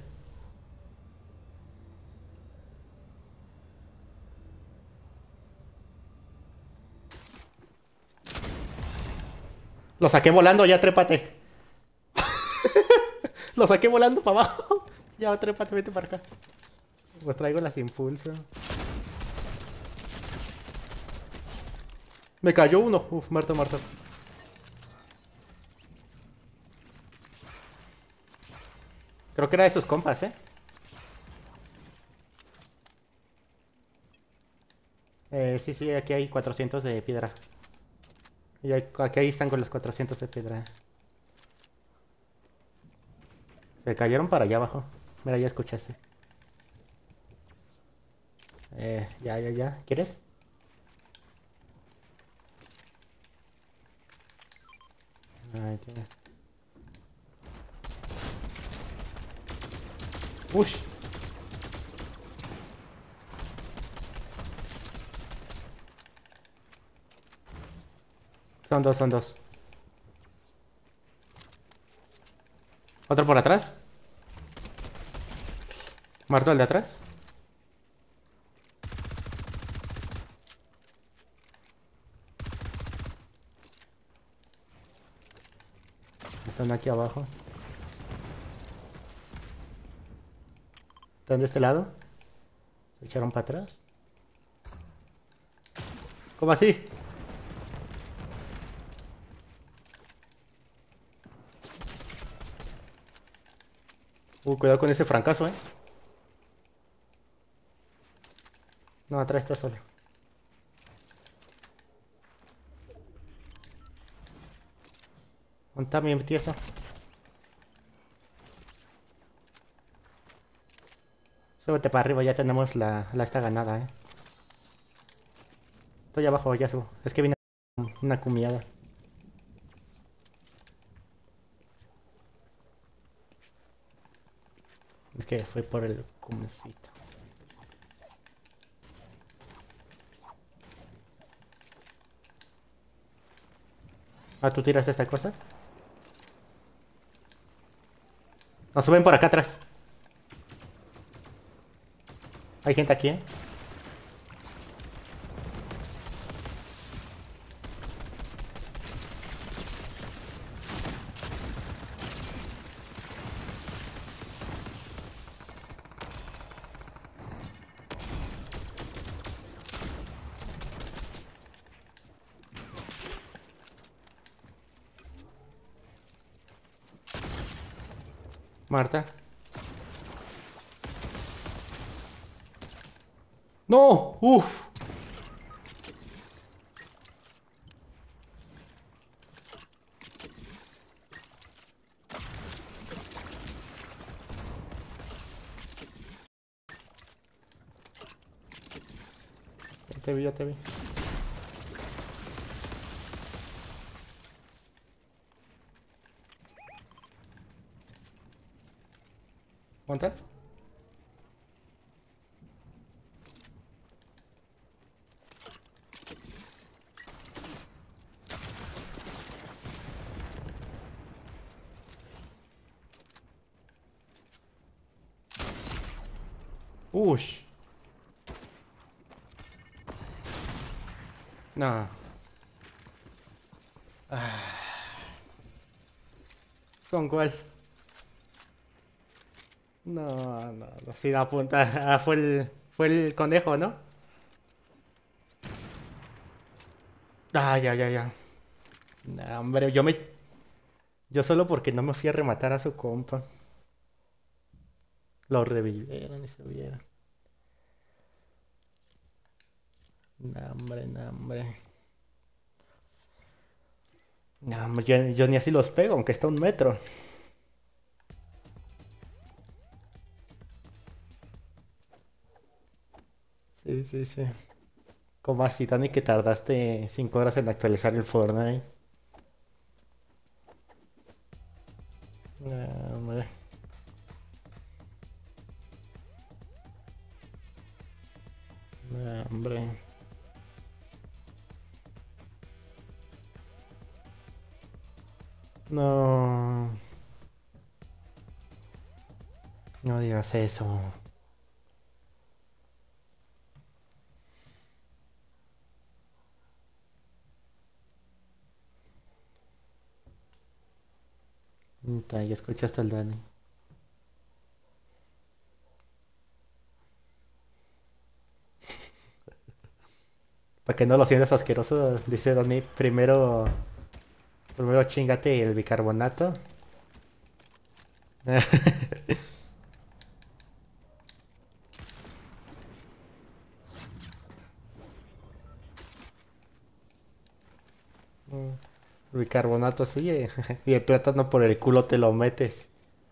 S1: Lo saqué volando, ya trépate. Lo saqué volando para abajo. Ya trépate, vete para acá. Pues traigo las impulso. Me cayó uno. Uf, muerto, muerto. Creo que era de sus compas, ¿eh? Eh, sí, sí, aquí hay cuatrocientos de piedra. Y hay- aquí están con los cuatrocientos de piedra. Se cayeron para allá abajo. Mira, ya escuchaste. Eh, ya, ya, ya. ¿Quieres? Ahí tiene. Ush. Son dos, son dos. ¿Otro por atrás? ¿Muerto el de atrás? Están aquí abajo. ¿Están de este lado? ¿Se echaron para atrás? ¿Cómo así? Uh, cuidado con ese francazo, eh. No, atrás está solo. ¿Dónde está mi tieso? Súbete para arriba, ya tenemos la, la esta ganada, eh. Estoy abajo, ya subo. Es que vine una cumiada. Es que fue por el cumcito. Ah, ¿tú tiras esta cosa? Nos suben por acá atrás. Hay gente aquí, eh. Marta. ¡No! ¡Uf! Ya te vi, ya te vi. ¿Monta? Ush. No. ¿Con cuál? No, no, no, sí, la punta. Ah, fue el, fue el conejo, ¿no? Ah, ya, ya, ya. No, hombre, yo me... Yo solo porque no me fui a rematar a su compa. Lo revivieron y se vieron. No, hombre, no, hombre. No, hombre, yo, yo ni así los pego, aunque está a un metro. Sí, sí, sí. ¿Cómo así, Dani, que tardaste cinco horas en actualizar el Fortnite? No, hombre. No, hombre. No. No digas eso. Ta, ya escuchaste al Dani. Para que no lo sientas asqueroso, dice Dani, primero, primero chingate el bicarbonato. Mm, bicarbonato sí, eh, y el plátano por el culo te lo metes.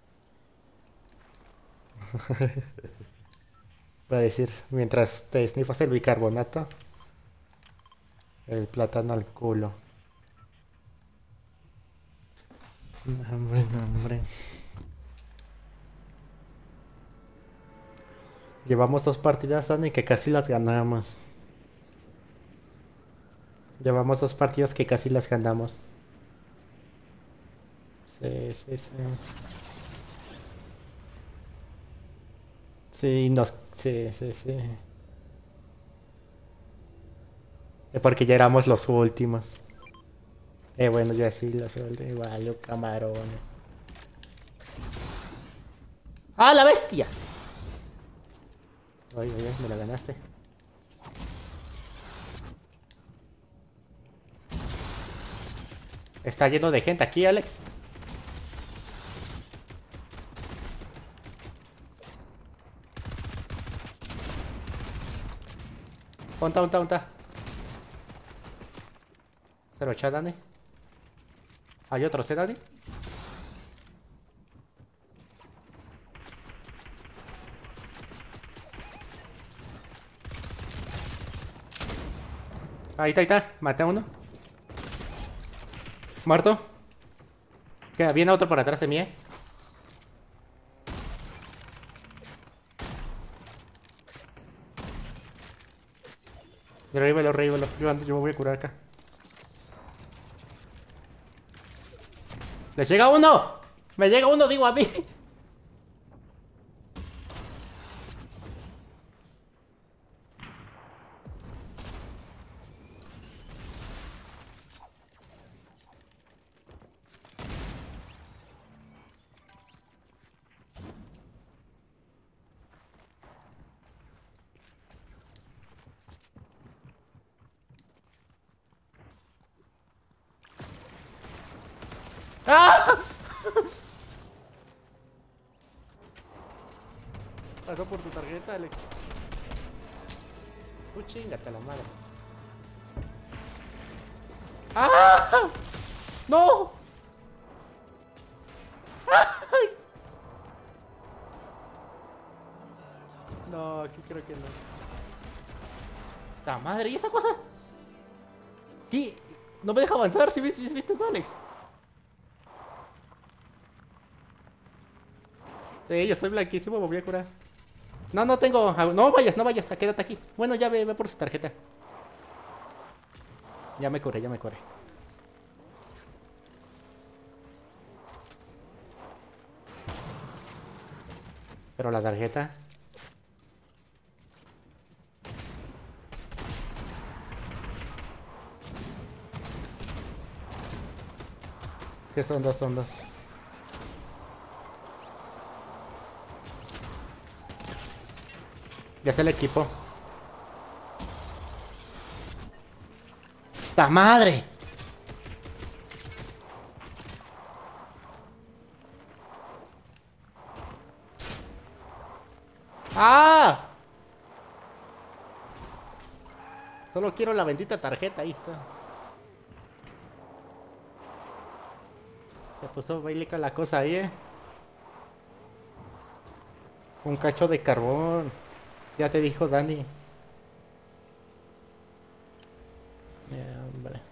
S1: Para decir, mientras te snifas el bicarbonato, el plátano al culo. No, hombre, no, hombre. Llevamos dos partidas, Dani, que casi las ganamos. Llevamos dos partidas que casi las ganamos. Sí, sí, sí. Sí, nos... Sí, sí, sí. Es porque ya éramos los últimos. Eh, bueno, ya sí, los últimos. Igual, camarones. ¡Ah, la bestia! Oye, oye, me la ganaste. Está lleno de gente aquí, Alex. Unta, unta, unta. Se lo echa Dani. Hay otro, ¿sí, Dani? Ahí está, ahí está. Maté a uno. Muerto. Queda, viene otro por atrás de mí, eh. Revívelo, revívelo. Yo, ando- yo me voy a curar acá. ¡Les llega uno! ¡Me llega uno, digo a mí! ¡Ah! Pasó por tu tarjeta, Alex. Tú chingate la madre. ¡Ah! ¡No! ¡Ay! No, aquí creo que no. ¡La madre! ¿Y esa cosa? ¿Qué? No me deja avanzar, ¿sí viste, viste tú, Alex? Sí, yo estoy blanquísimo, me voy a curar. No, no tengo... No vayas, no vayas, quédate aquí. Bueno, ya ve, ve por su tarjeta. Ya me curé, ya me curé. Pero la tarjeta... Que son dos, son dos. Ya es el equipo. ¡La madre! ¡Ah! Solo quiero la bendita tarjeta, ahí está. Se puso bélica la cosa ahí, eh. Un cacho de carbón. Ya te dijo Dani. Eh, hombre.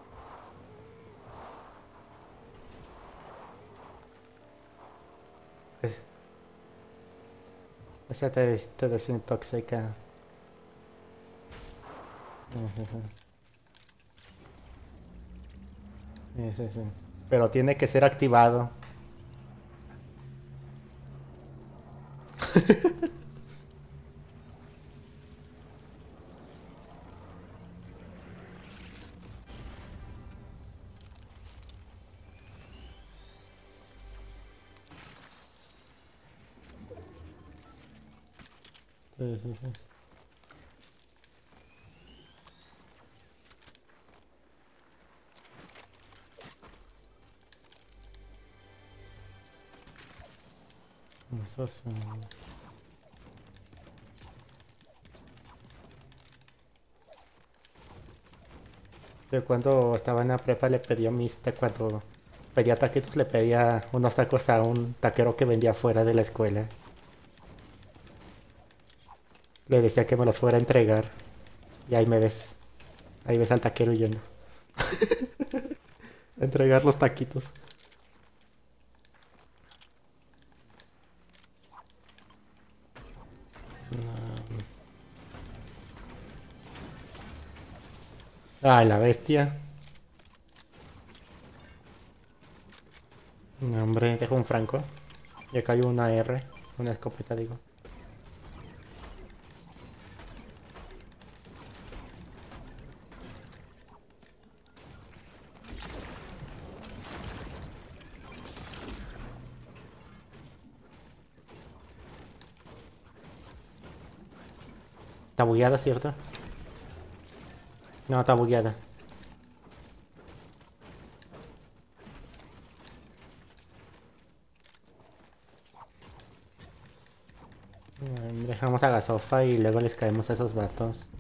S1: Es- Esa te, te desintoxica. Ujú. Sí, sí, sí. Pero tiene que ser activado. Sí, sí, sí. Eso es, mm, Yo cuando estaba en la prepa le pedía mista, cuando pedía taquitos le pedía unos tacos a un taquero que vendía fuera de la escuela. Le decía que me los fuera a entregar. Y ahí me ves. Ahí ves al taquero yendo. A entregar los taquitos. Ah, la bestia. No, hombre, dejo un franco. Y acá hay una R. Una escopeta, digo. Está bugueada, ¿cierto? No, está bugueada. Dejamos a Gasofa y luego les caemos a esos vatos.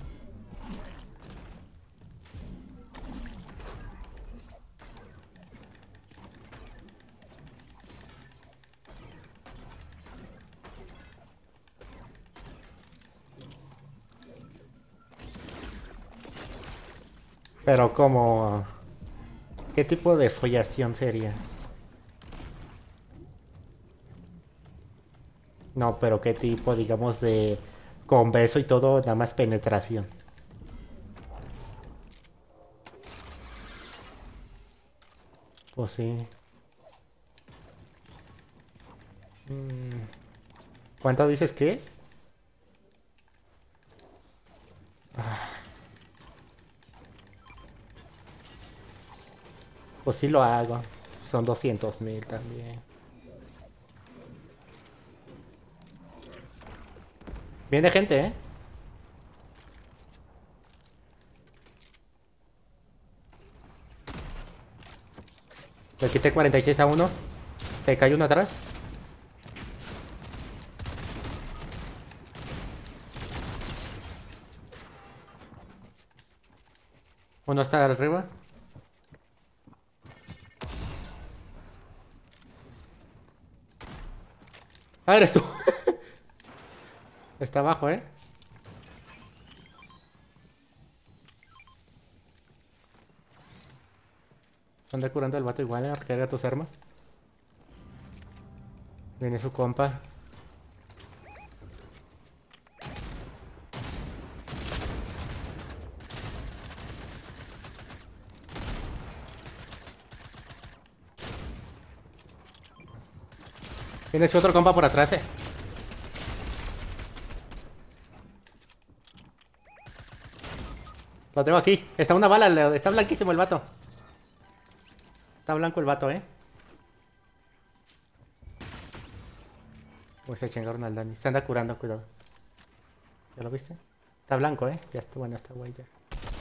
S1: Pero como... ¿Qué tipo de follación sería? No, pero qué tipo, digamos, de... Con beso y todo, nada más penetración. Pues sí. Mm, ¿Cuánto dices que es? Pues sí lo hago. Son doscientos mil también. Viene gente, ¿eh? Le quité cuarenta y seis a uno. Se cayó uno atrás. Uno está arriba. Ah, eres tú. Está abajo, ¿eh? Anda curando el vato igual, ¿eh? Carga tus armas. Viene su compa. Viene su otro compa por atrás, eh. Lo tengo aquí. Está una bala, está blanquísimo el vato. Está blanco el vato, ¿eh? Pues se chingaron al Dani. Se anda curando, cuidado. ¿Ya lo viste? Está blanco, ¿eh? Ya está, bueno, está guay ya.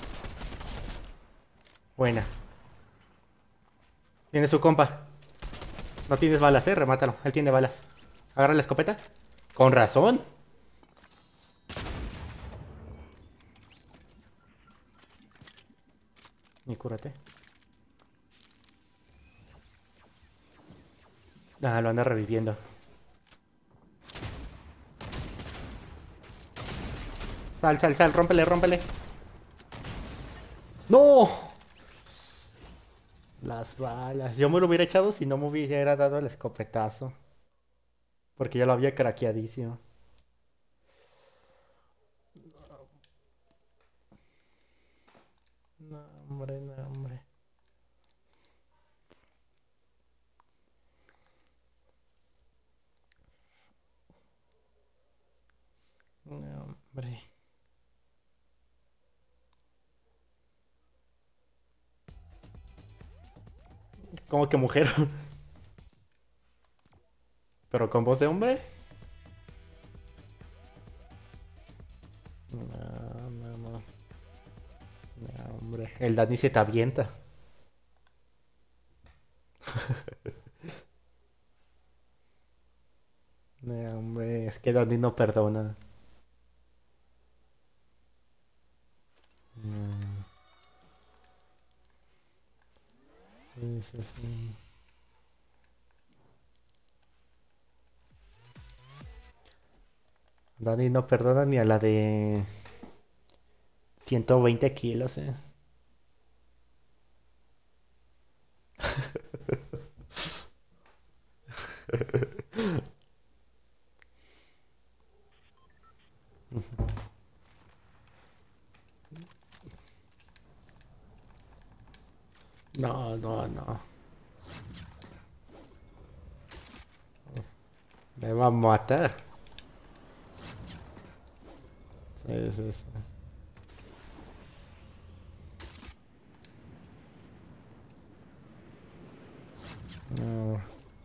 S1: Buena. Viene su compa. No tienes balas, ¿eh? Remátalo. Él tiene balas. Agarra la escopeta. Con razón. Y cúrate. Ah, lo anda reviviendo. Sal, sal, sal. Rómpele, rómpele. ¡No! Las balas. Yo me lo hubiera echado si no me hubiera dado el escopetazo. Porque ya lo había craqueadísimo. No, hombre, no, hombre. No, hombre. ¿Cómo que mujer? ¿Pero con voz de hombre? No, no, no. No, hombre. El Dani se te avienta. No, hombre. Es que Dani no perdona. No. Sí, sí, sí. Dani no perdona ni a la de ciento veinte kilos, eh. No, no, no. Me va a matar. Sí, sí, sí. No.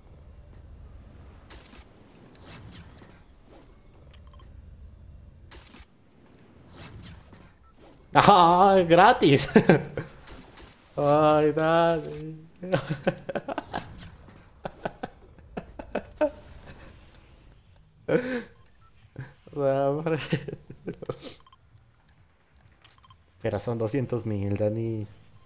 S1: ¡Ah! ¡Gratis! ¡Ay, Dani! No, hombre. Pero son doscientos mil, Dani.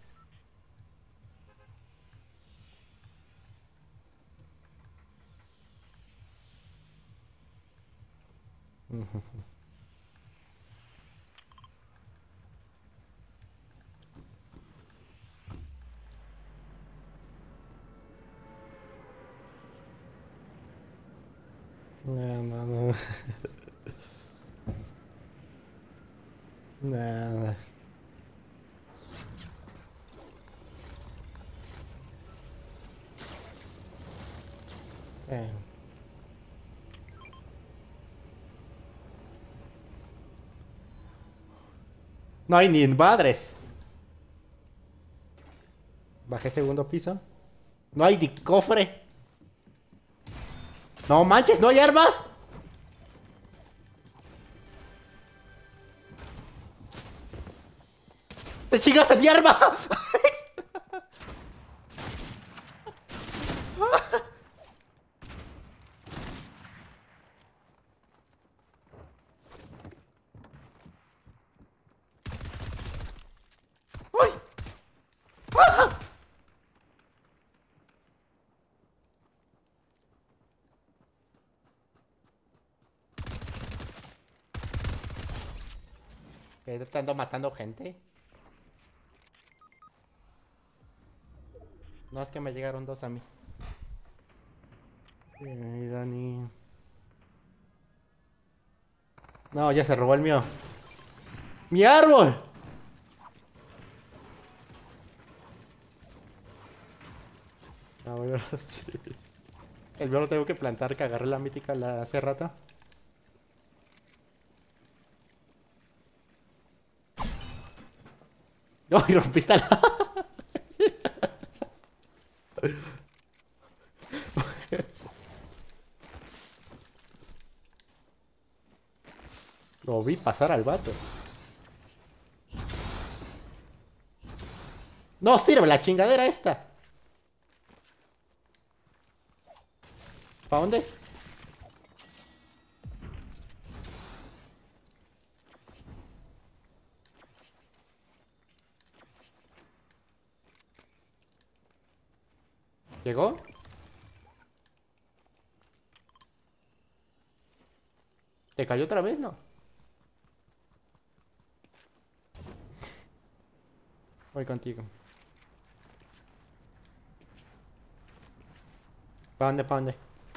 S1: No, no, no. Nada. Eh. No hay ni madres. Bajé segundo piso. No hay ni cofre. No manches, no hay armas. ¡Te chingaste mi arma! ¡Ay! ¡Ah! ¿Qué te ando matando gente? No, es que me llegaron dos a mí. Ay, Dani. No, ya se robó el mío. ¡Mi árbol! No, yo sí. El mío lo tengo que plantar, que agarré la mítica la hace rato. No, y rompiste la... Lo vi pasar al vato. No sirve la chingadera esta. ¿Para dónde? ¿Llegó? ¿Te cayó otra vez? No. Voy contigo. ¿Para dónde? ¿Para dónde?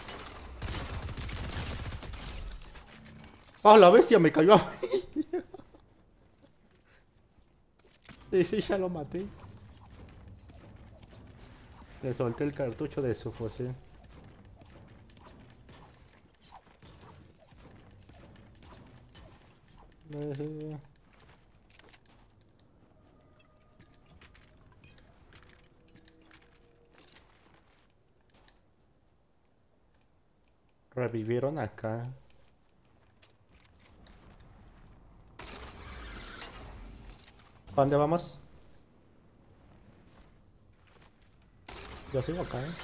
S1: ¡Oh, la bestia me cayó! Sí, sí, ya lo maté. Le solté el cartucho de su fusil. Eh, Revivieron acá. ¿Para dónde vamos? Yo sigo acá, ¿eh?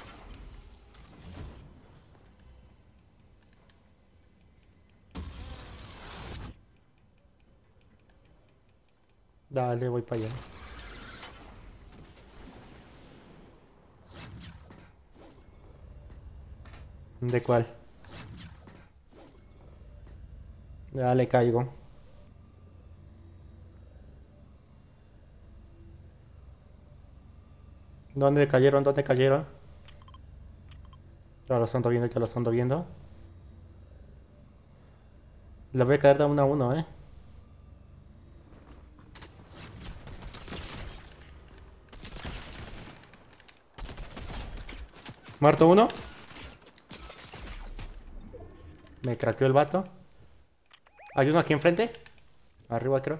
S1: Dale, voy para allá. ¿De cuál? Dale, caigo. ¿Dónde cayeron? ¿Dónde cayeron? Ya los ando viendo, ya los ando viendo. Le voy a caer de uno a uno, ¿eh? Muerto uno. Me craqueó el vato. Hay uno aquí enfrente. Arriba, creo.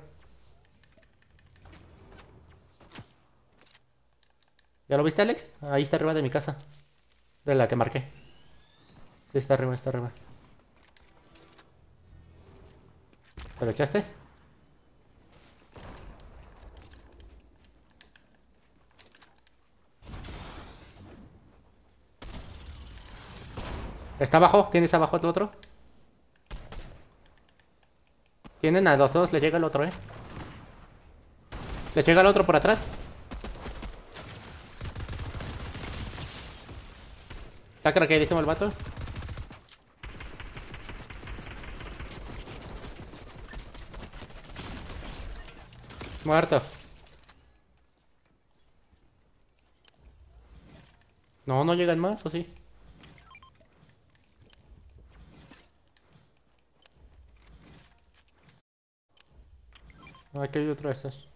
S1: ¿Ya lo viste, Alex? Ahí está arriba de mi casa. De la que marqué. Sí, está arriba, está arriba. ¿Te lo echaste? Está abajo. ¿Tienes abajo el otro? Tienen a los dos. Le llega el otro, eh. Le llega el otro por atrás. Está craqueadísimo el vato. Muerto. No, no llegan más, ¿o sí? Aquí hay otro de esos.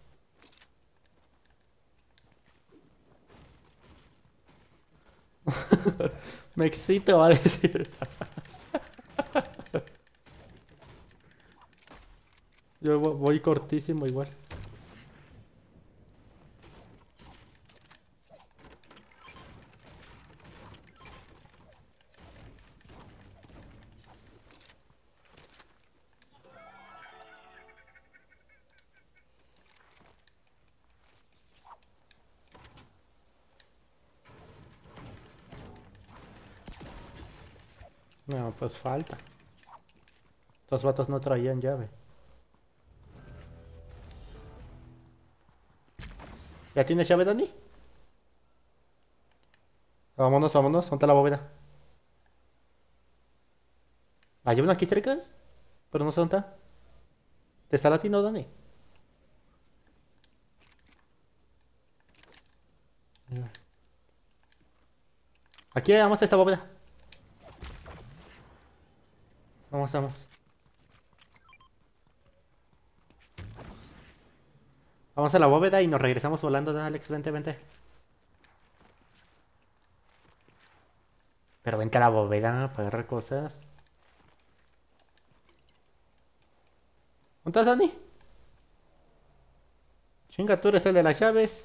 S1: Me excito, va a decir. Yo vo- voy cortísimo igual. No, pues falta. Estos vatos no traían llave. ¿Ya tienes llave, Dani? Vámonos, vámonos. Ponte la bóveda. ¿Hay uno aquí cerca? Pero no sé dónde está. ¿Te está latino, Dani? Aquí, vamos a esta bóveda. Vamos, vamos. Vamos a la bóveda y nos regresamos volando, Alex. Vente, vente. Pero vente a la bóveda para agarrar cosas. ¿Dónde estás, Dani? Chinga, tú eres el de las llaves.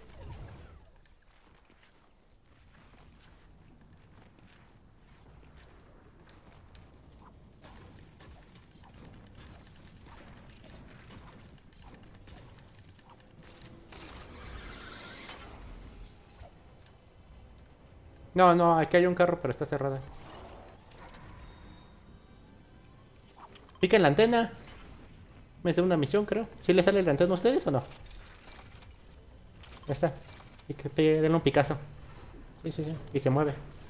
S1: No, no, aquí hay un carro, pero está cerrada. Piquen la antena. Me hace una misión, creo. ¿Sí le sale la antena a ustedes o no? Ya está. Pique, pique, denle un picazo. Sí, sí, sí. Y se mueve.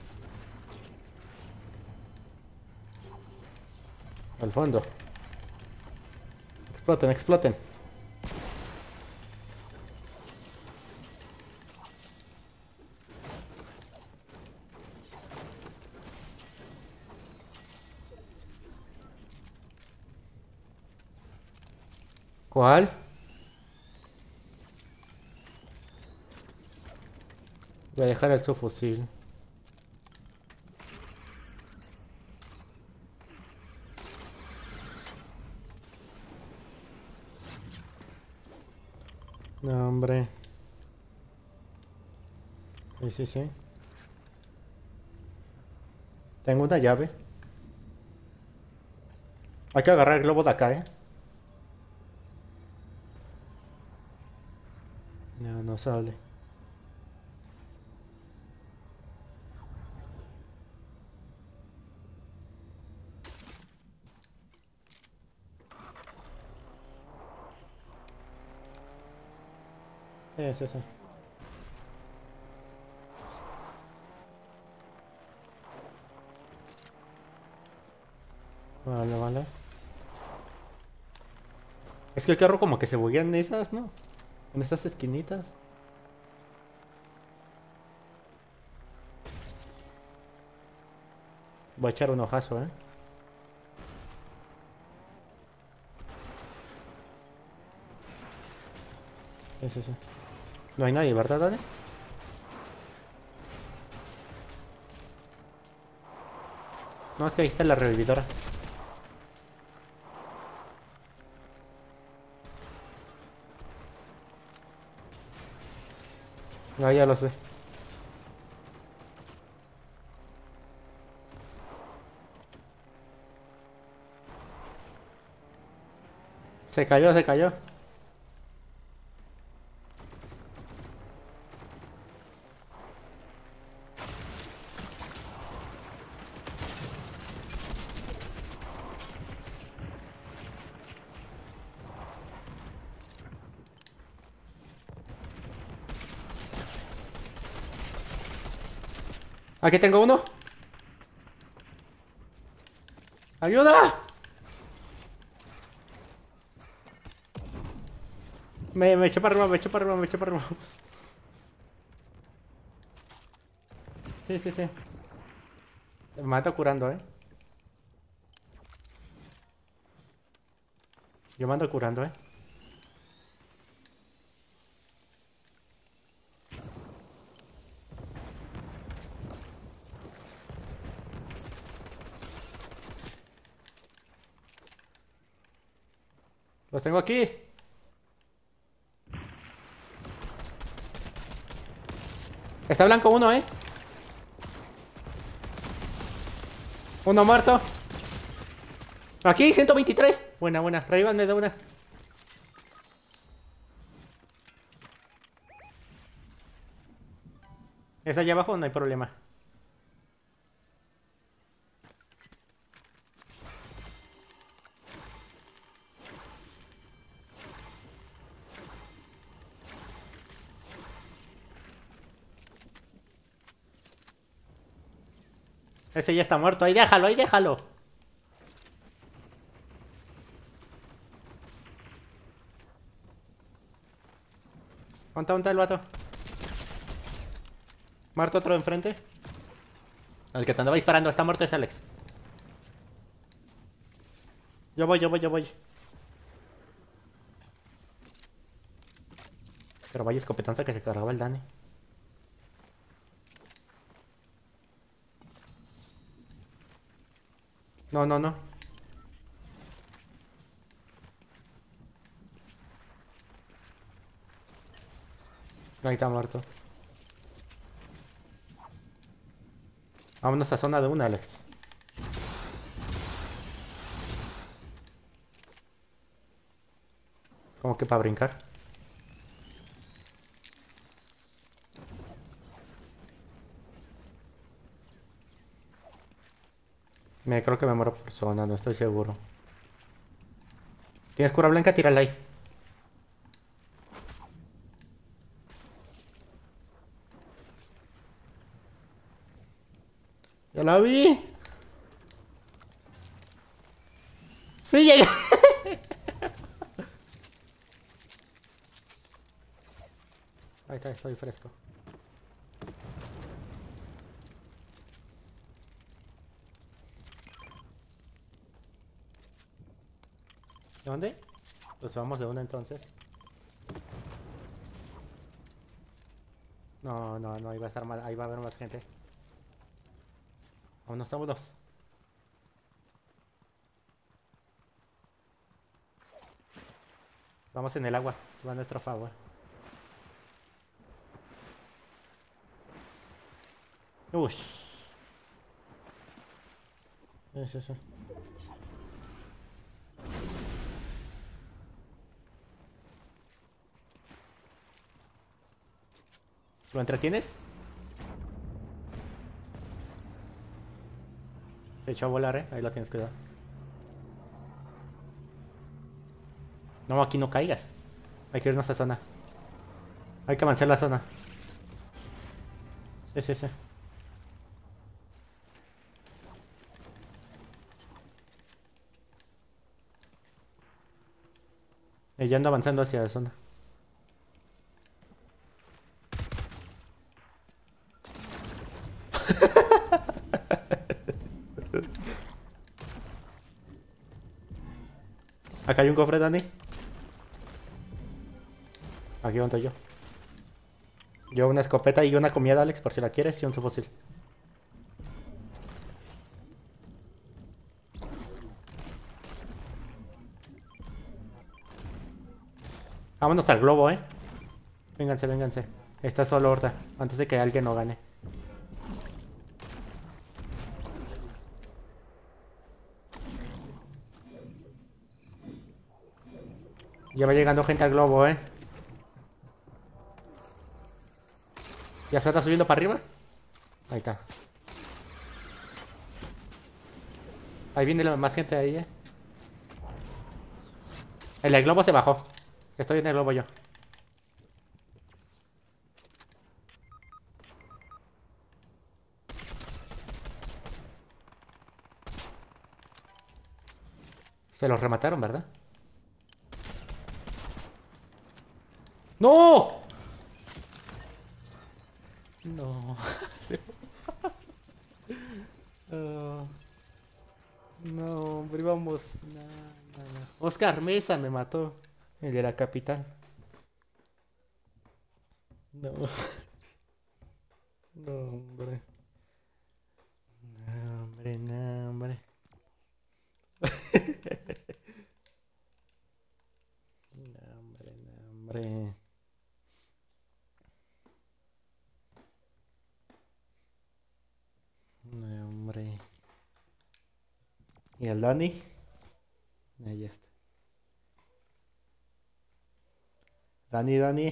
S1: Al fondo. Exploten, exploten. ¿Cuál? Voy a dejar el subfusil. No, hombre. Sí, sí, sí. Tengo una llave. Hay que agarrar el globo de acá, ¿eh? No, no sale. Sí, sí, sí. Vale, vale. Es que el carro como que se buguea en esas, ¿no? En esas esquinitas. Voy a echar un ojazo, ¿eh? Sí, sí, sí. No hay nadie, ¿verdad, Dani? No, es que ahí está la revividora. No, ya los ve. Se cayó, se cayó. Aquí tengo uno. ¡Ayuda! Me, me eché para arriba, me eché para arriba, me eché para arriba. Sí, sí, sí. Me mato curando, ¿eh? Yo me ando curando, ¿eh? Los tengo aquí. Está blanco uno, ¿eh? Uno muerto. Aquí, ciento veintitrés. Buena, buena. Reíbanme de una. ¿Es allá abajo? No hay problema. Ese ya está muerto. Ahí déjalo, ahí déjalo. ¿Dónde está el vato? Muerto otro de enfrente. El que te andaba disparando. Está muerto es Alex. Yo voy, yo voy, yo voy. Pero vaya escopetanza que se cargaba el Dani. No, no, no. Ahí está muerto. Vámonos a zona de una, Alex. Como que para brincar. Me creo que me muero por zona, no estoy seguro. ¿Tienes cura blanca? Tírala ahí. ¡Ya la vi! ¡Sí, llegué! Ahí está, estoy fresco. ¿De dónde? Pues vamos de una entonces. No, no, no, ahí va a estar más, ahí va a haber más gente. Aún no estamos dos. Vamos en el agua, va a nuestro favor. Uy. Sí, sí, sí. ¿Lo entretienes? Se echó a volar, eh. Ahí lo tienes, cuidado. No, aquí no caigas. Hay que irnos a zona. Hay que avanzar la zona. Sí, sí, sí. Ella anda avanzando hacia la zona. Acá hay un cofre, Dani. Aquí donde yo. Yo una escopeta y una comida, Alex, por si la quieres, y un subfusil. Vámonos al globo, eh. Vénganse, vénganse. Está solo horda, antes de que alguien no gane. Ya va llegando gente al globo, eh. ¿Ya se está subiendo para arriba? Ahí está. Ahí viene más gente ahí, eh. El, el globo se bajó. Estoy en el globo yo. Se los remataron, ¿verdad? ¡No! No. Oh, no, hombre, vamos. No, no, no. Oscar Mesa me mató. El de la capital. No. No, hombre. No, hombre, no, hombre. No, hombre, no, hombre. No, hombre. ¿Y el Dani? Ahí está. Dani, Dani.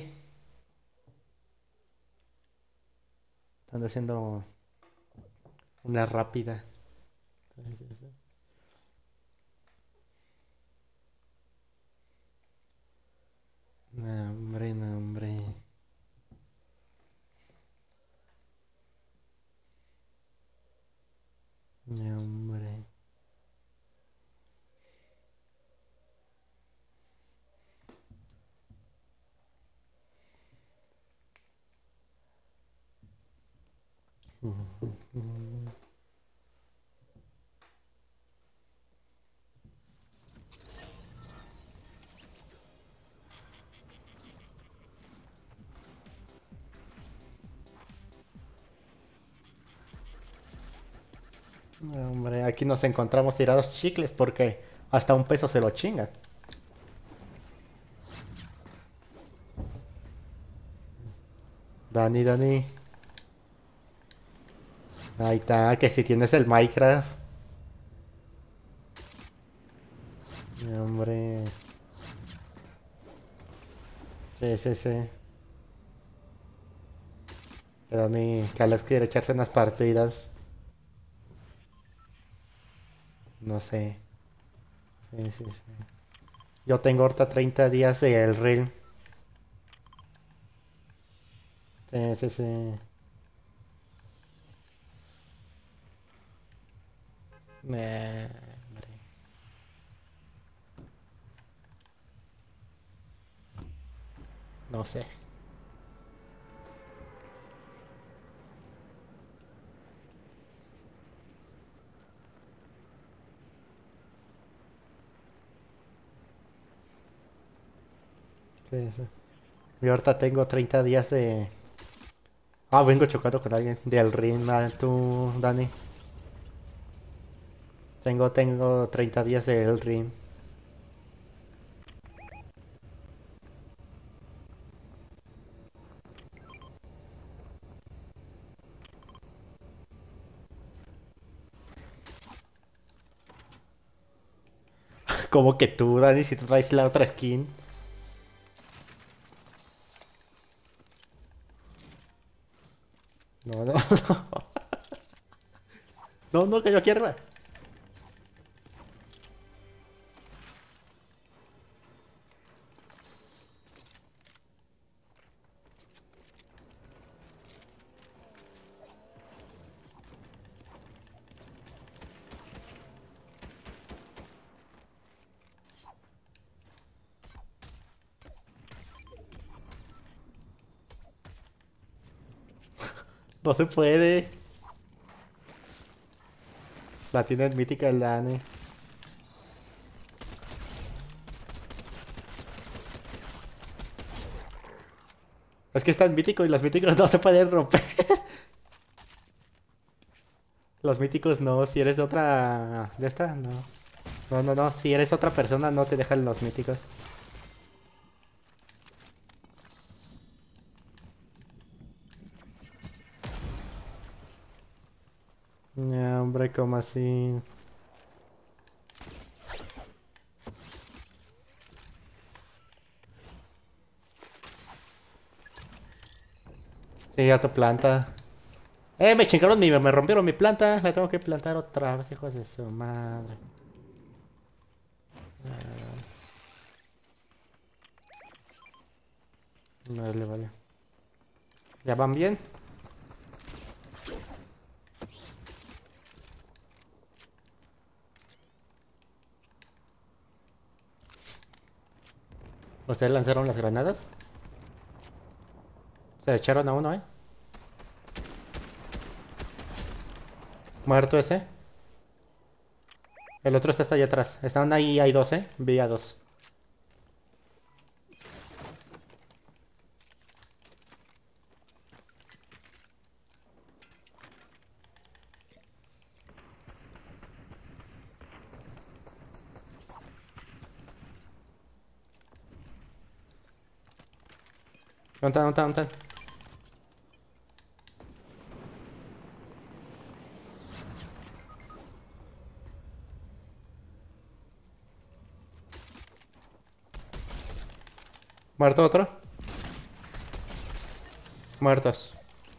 S1: Están haciendo una rápida. No, hombre, no, hombre. No, hombre. No, hombre, aquí nos encontramos tirados chicles porque hasta un peso se lo chingan. Dani, Dani. Ahí está, que si tienes el Minecraft. No, hombre. Sí, sí, sí. Que Dani, que Alex quiere echarse unas partidas. No sé. Sí, sí, sí. Yo tengo ahorita treinta días del reel. Sí, sí, sí. Nah, hombre. No sé. Sí, sí. Yo ahorita tengo treinta días de... Ah, vengo chocando con alguien del ring, ah, tú, Dani. Tengo, tengo treinta días del ring. Como que tú, Dani, si tú traes la otra skin. No, no, no. No, no, que yo quiera. No se puede. La tiene mítica el Dani. Es que está en mítico y los míticos no se pueden romper. Los míticos no, si eres otra... ¿De esta? No. No, no, no, si eres otra persona no te dejan los míticos. No, hombre, ¿cómo así? Sí, a tu planta. Eh, me chingaron mi... Me rompieron mi planta. La tengo que plantar otra vez, hijos de su madre. Vale, vale. ¿Ya van bien? ¿Ustedes lanzaron las granadas? Se echaron a uno, ¿eh? Muerto ese. El otro está hasta allá atrás. Están ahí, hay dos, ¿eh? Vi a dos. ¿Dónde están? ¿Dónde están? ¿Dónde están? ¿Muerto otro? Muertos.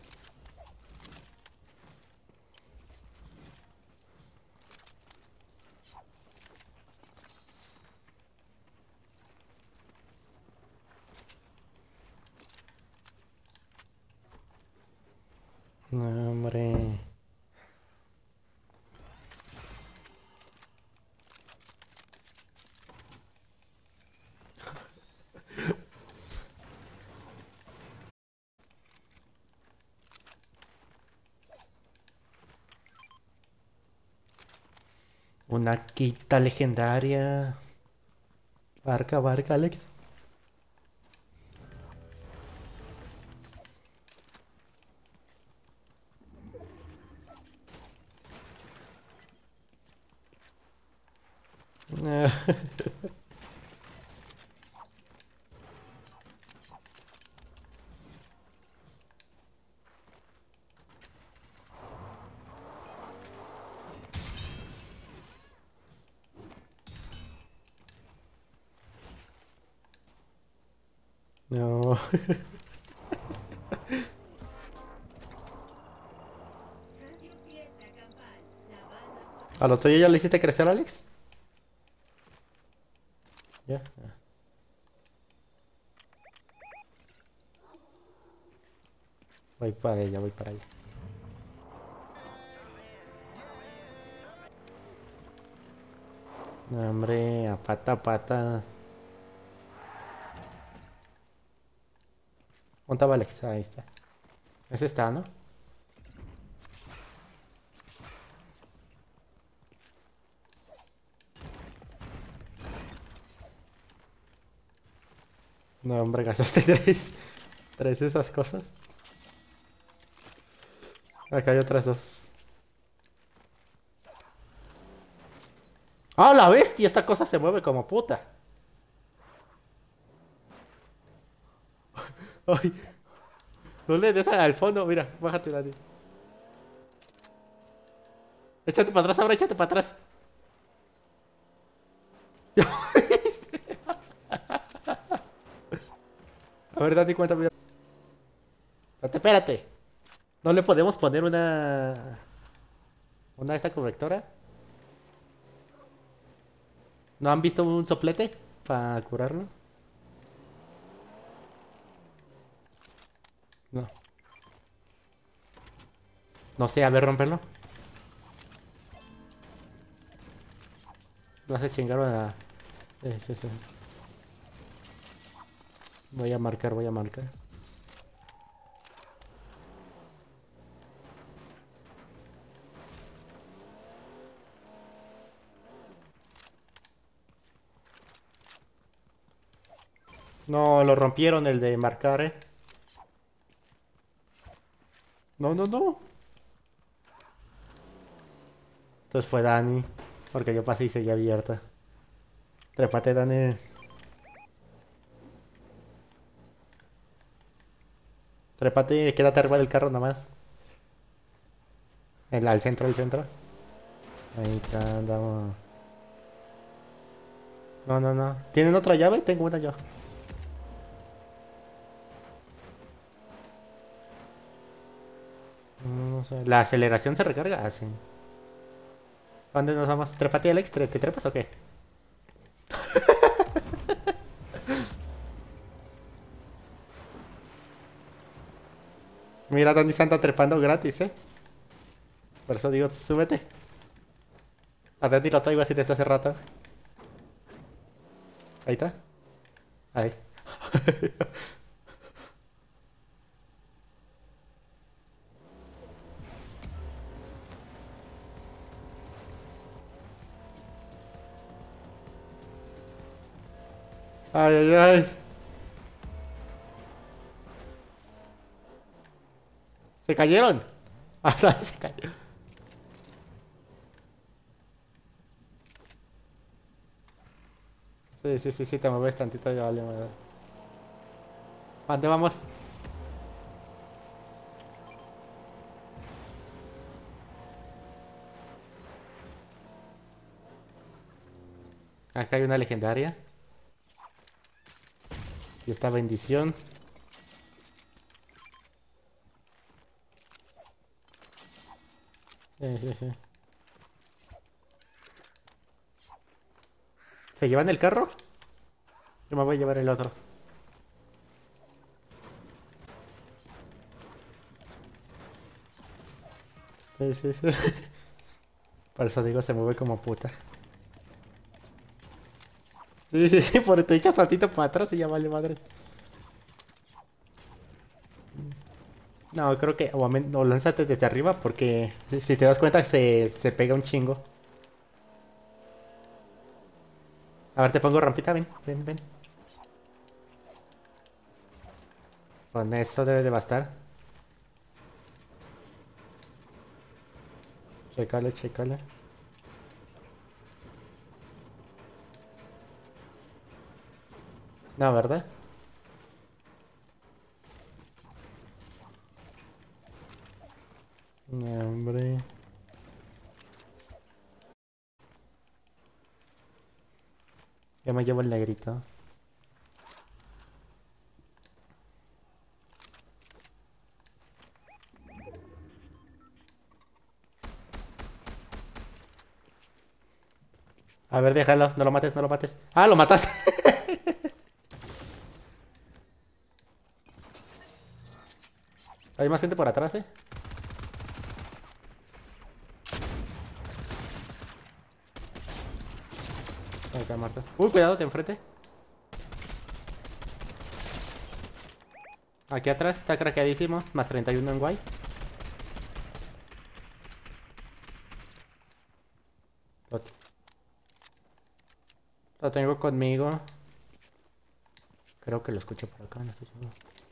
S1: No, hombre. Una quita legendaria. Barca, barca, Alex. No. ¿A lo tuyo ya le hiciste crecer, Alex? Ya. Ya. Voy para allá, voy para allá. No, hombre, a pata a pata. ¿Dónde estaba Alex? Ahí está. Ese está, ¿no? No, hombre, gastaste tres. Tres de esas cosas. Acá hay otras dos. ¡Ah, la bestia! Esta cosa se mueve como puta. Ay, no le des al fondo. Mira, bájate, Dani. Échate para atrás ahora, échate para atrás. A ver, Dani, cuéntame. Espérate, espérate. ¿No le podemos poner una... una esta correctora? ¿No han visto un soplete para curarlo? No. No sé, a ver, romperlo. No se chingaron a... Sí, sí, sí. Voy a marcar, voy a marcar. No, lo rompieron el de marcar, eh. No, no, no. Entonces fue Dani. Porque yo pasé y seguía abierta. Trépate, Dani. Trépate y quédate arriba del carro nomás. El, al centro, al centro. Ahí está, andamos. No, no, no. ¿Tienen otra llave? Tengo una yo. No, no sé. ¿La aceleración se recarga? Ah, sí. ¿Dónde nos vamos? ¿Trépate, Alex? ¿Te, te trepas o qué? Mira, Dani se anda trepando gratis, eh. Por eso digo, súbete. A Dani lo traigo así desde hace rato. Ahí está. Ahí. Ay, ay, ay. ¿Se cayeron? Hasta se cayó. Sí, sí, sí, sí, te mueves tantito ya vale madre. ¿A dónde vamos? Acá hay una legendaria. Y esta bendición. Sí, sí, sí. ¿Se llevan el carro? Yo me voy a llevar el otro. Sí, sí, sí. Por eso digo, se mueve como puta. Sí, sí, sí, por te echas tantito para atrás y ya vale madre. No, creo que... O, amen- o lánzate desde arriba porque si, si te das cuenta se, se pega un chingo. A ver, te pongo rampita, ven, ven, ven. Con eso debe de bastar. Chécale, chécale. No, ¿verdad? No, hombre. Ya me llevo el negrito. A ver, déjalo. No lo mates, no lo mates. ¡Ah, lo mataste! Hay más gente por atrás, eh. Ahí está muerto. Uy, cuidado, te enfrente. Aquí atrás está craqueadísimo. Más treinta y uno en guay. Lo, lo tengo conmigo. Creo que lo escucho por acá, no estoy seguro.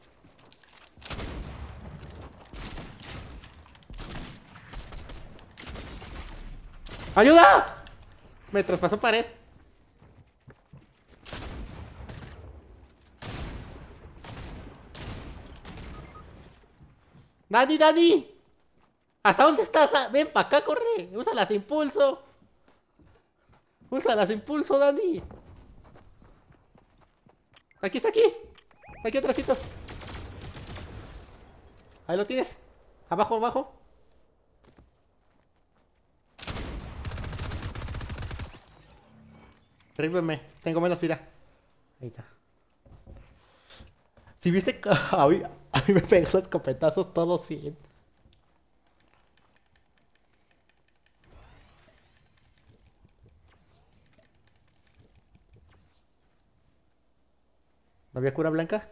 S1: ¡Ayuda! Me traspasó pared. ¡Dani, Dani! ¿Hasta dónde estás? Ah, ven para acá, corre. Úsalas de impulso. Úsalas de impulso, Dani. Aquí está, aquí. Aquí atrásito. Ahí lo tienes. Abajo, abajo. Ríveme. Tengo menos vida. Ahí está. Si viste que a mí, a mí me pegó los escopetazos todos bien. ¿No había cura blanca?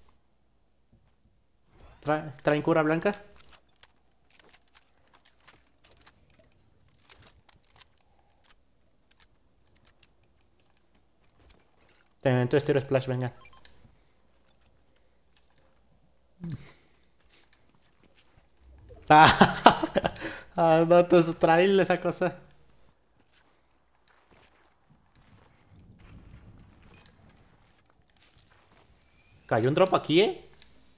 S1: ¿Tra ¿Traen cura blanca? Entonces tiro splash, venga. Ah, no, entonces trae esa cosa. Cayó un drop aquí, ¿eh?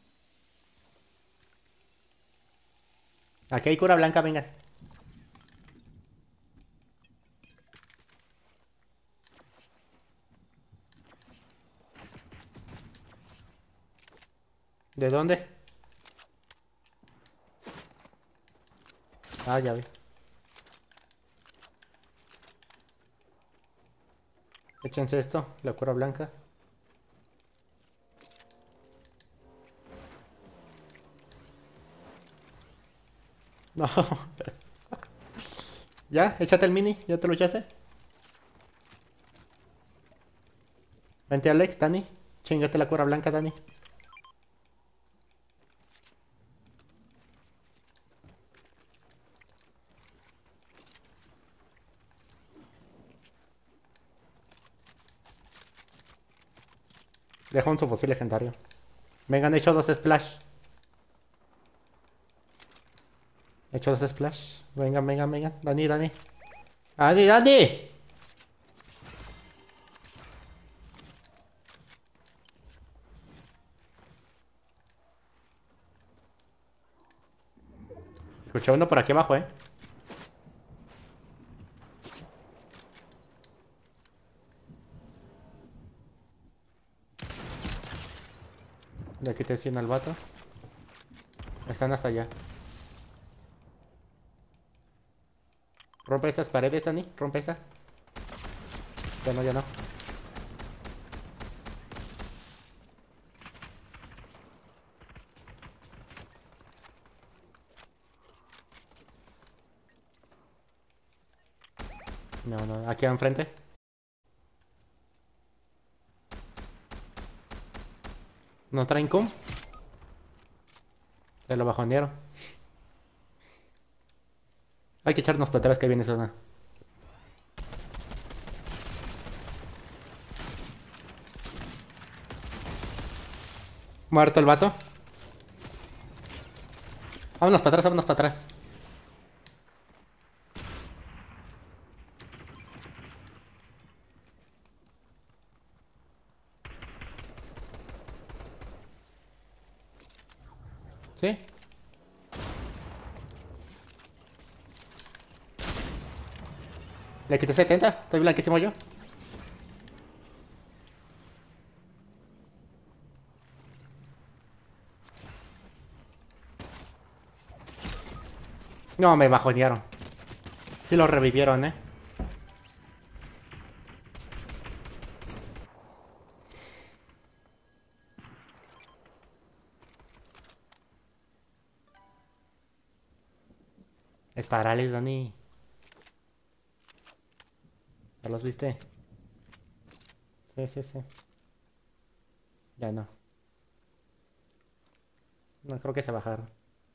S1: Aquí hay cura blanca, venga. ¿De dónde? Ah, ya vi. Échense esto, la cura blanca. No. Ya, échate el mini, ya te lo echaste. Vente, Alex, Dani. Chingate la cura blanca, Dani. Deja un subfusil legendario. Vengan, he hecho dos splash. He hecho dos splash. Vengan, vengan, vengan. Dani, Dani. ¡Dani, Dani! Escuché uno por aquí abajo, eh. Le quité cien al vato. Están hasta allá. Rompe estas paredes, Dani. Rompe esta. Ya no, ya no. No, no. Aquí enfrente. ¿No traen cum? Se lo bajonearon. Hay que echarnos para atrás que viene zona. Muerto el vato. Vámonos para atrás, vámonos para atrás. ¿Sí? Le quité setenta. Estoy blanquísimo yo. No, me bajonearon. Sí lo revivieron, eh. Espadales, Dani. ¿Ya los viste? Sí, sí, sí. Ya no. No creo que se bajaron.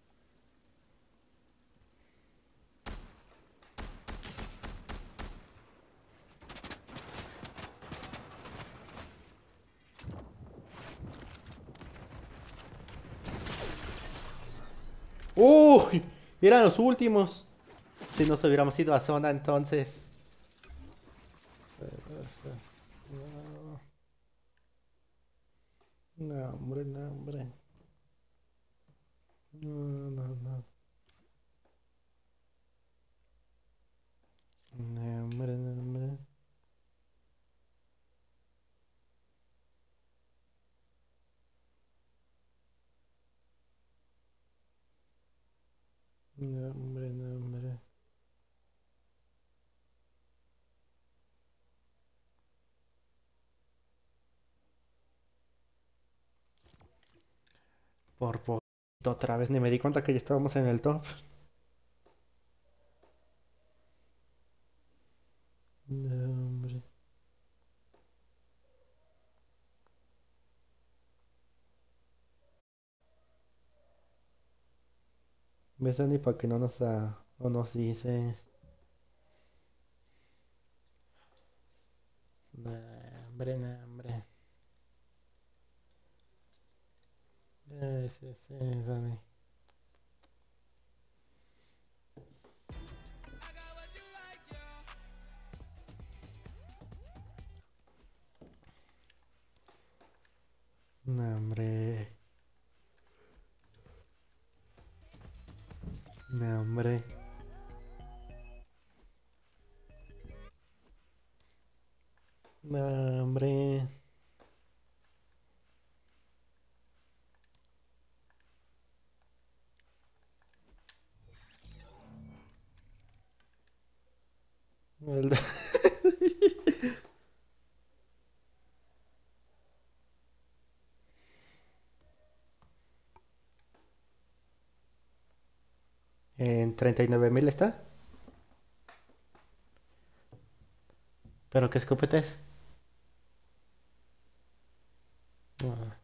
S1: ¡Uy! Eran los últimos. Si nos hubiéramos ido a zona entonces. No, hombre, no, hombre. No, no, no. No, hombre, no, hombre. No, hombre, no, hombre. Por poquito otra vez. Ni me di cuenta que ya estábamos en el top. No, hombre. ¿Ves, Dani? Para que no nos, ah, no nos dices. No, hombre, no, hombre. Eh, sí, sí, Dani. No, hombre. No, hombre. No, hombre. El- En treinta y nueve mil está. ¿Pero qué escopeta es? Ah.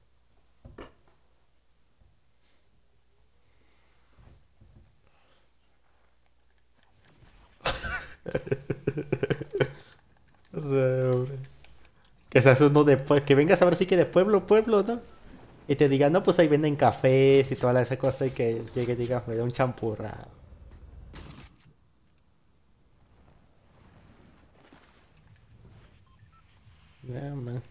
S1: O sea, hombre. Que seas uno de pue- que vengas ahora sí que de pueblo, pueblo, ¿no? Y te digan, no, pues ahí venden cafés y toda esa cosa y que llegue y diga, me da un champurrado. No, man.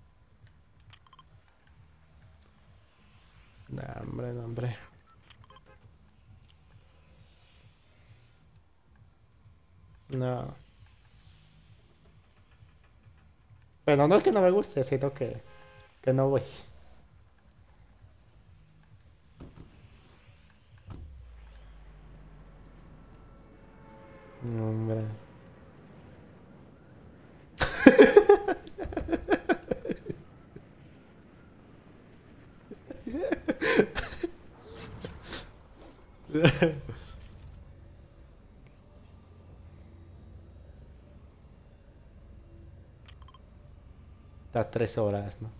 S1: No, hombre, no, hombre. No. Pero no es que no me guste, sino que, que no voy. No, hombre. Está tres horas, ¿no?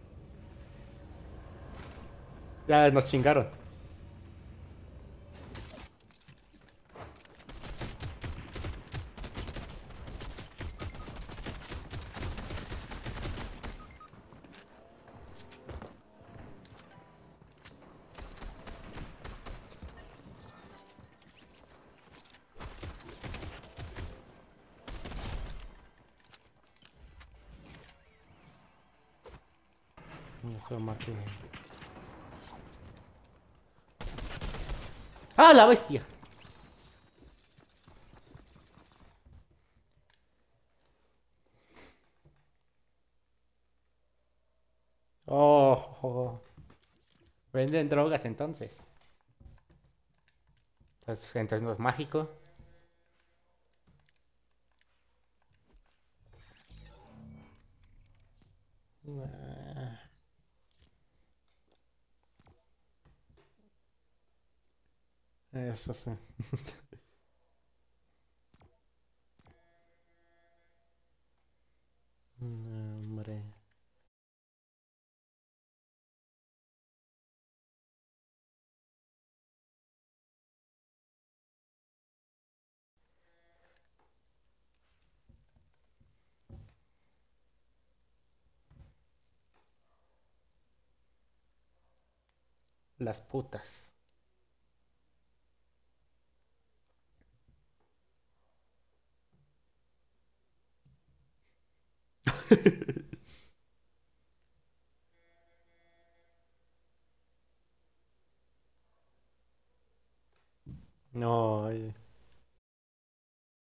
S1: Ya nos chingaron. Eso más que... ¡Ah, la bestia! Oh, oh. Venden drogas entonces. Pues, entonces no es mágico. Ah, eso sí. Las putas. No.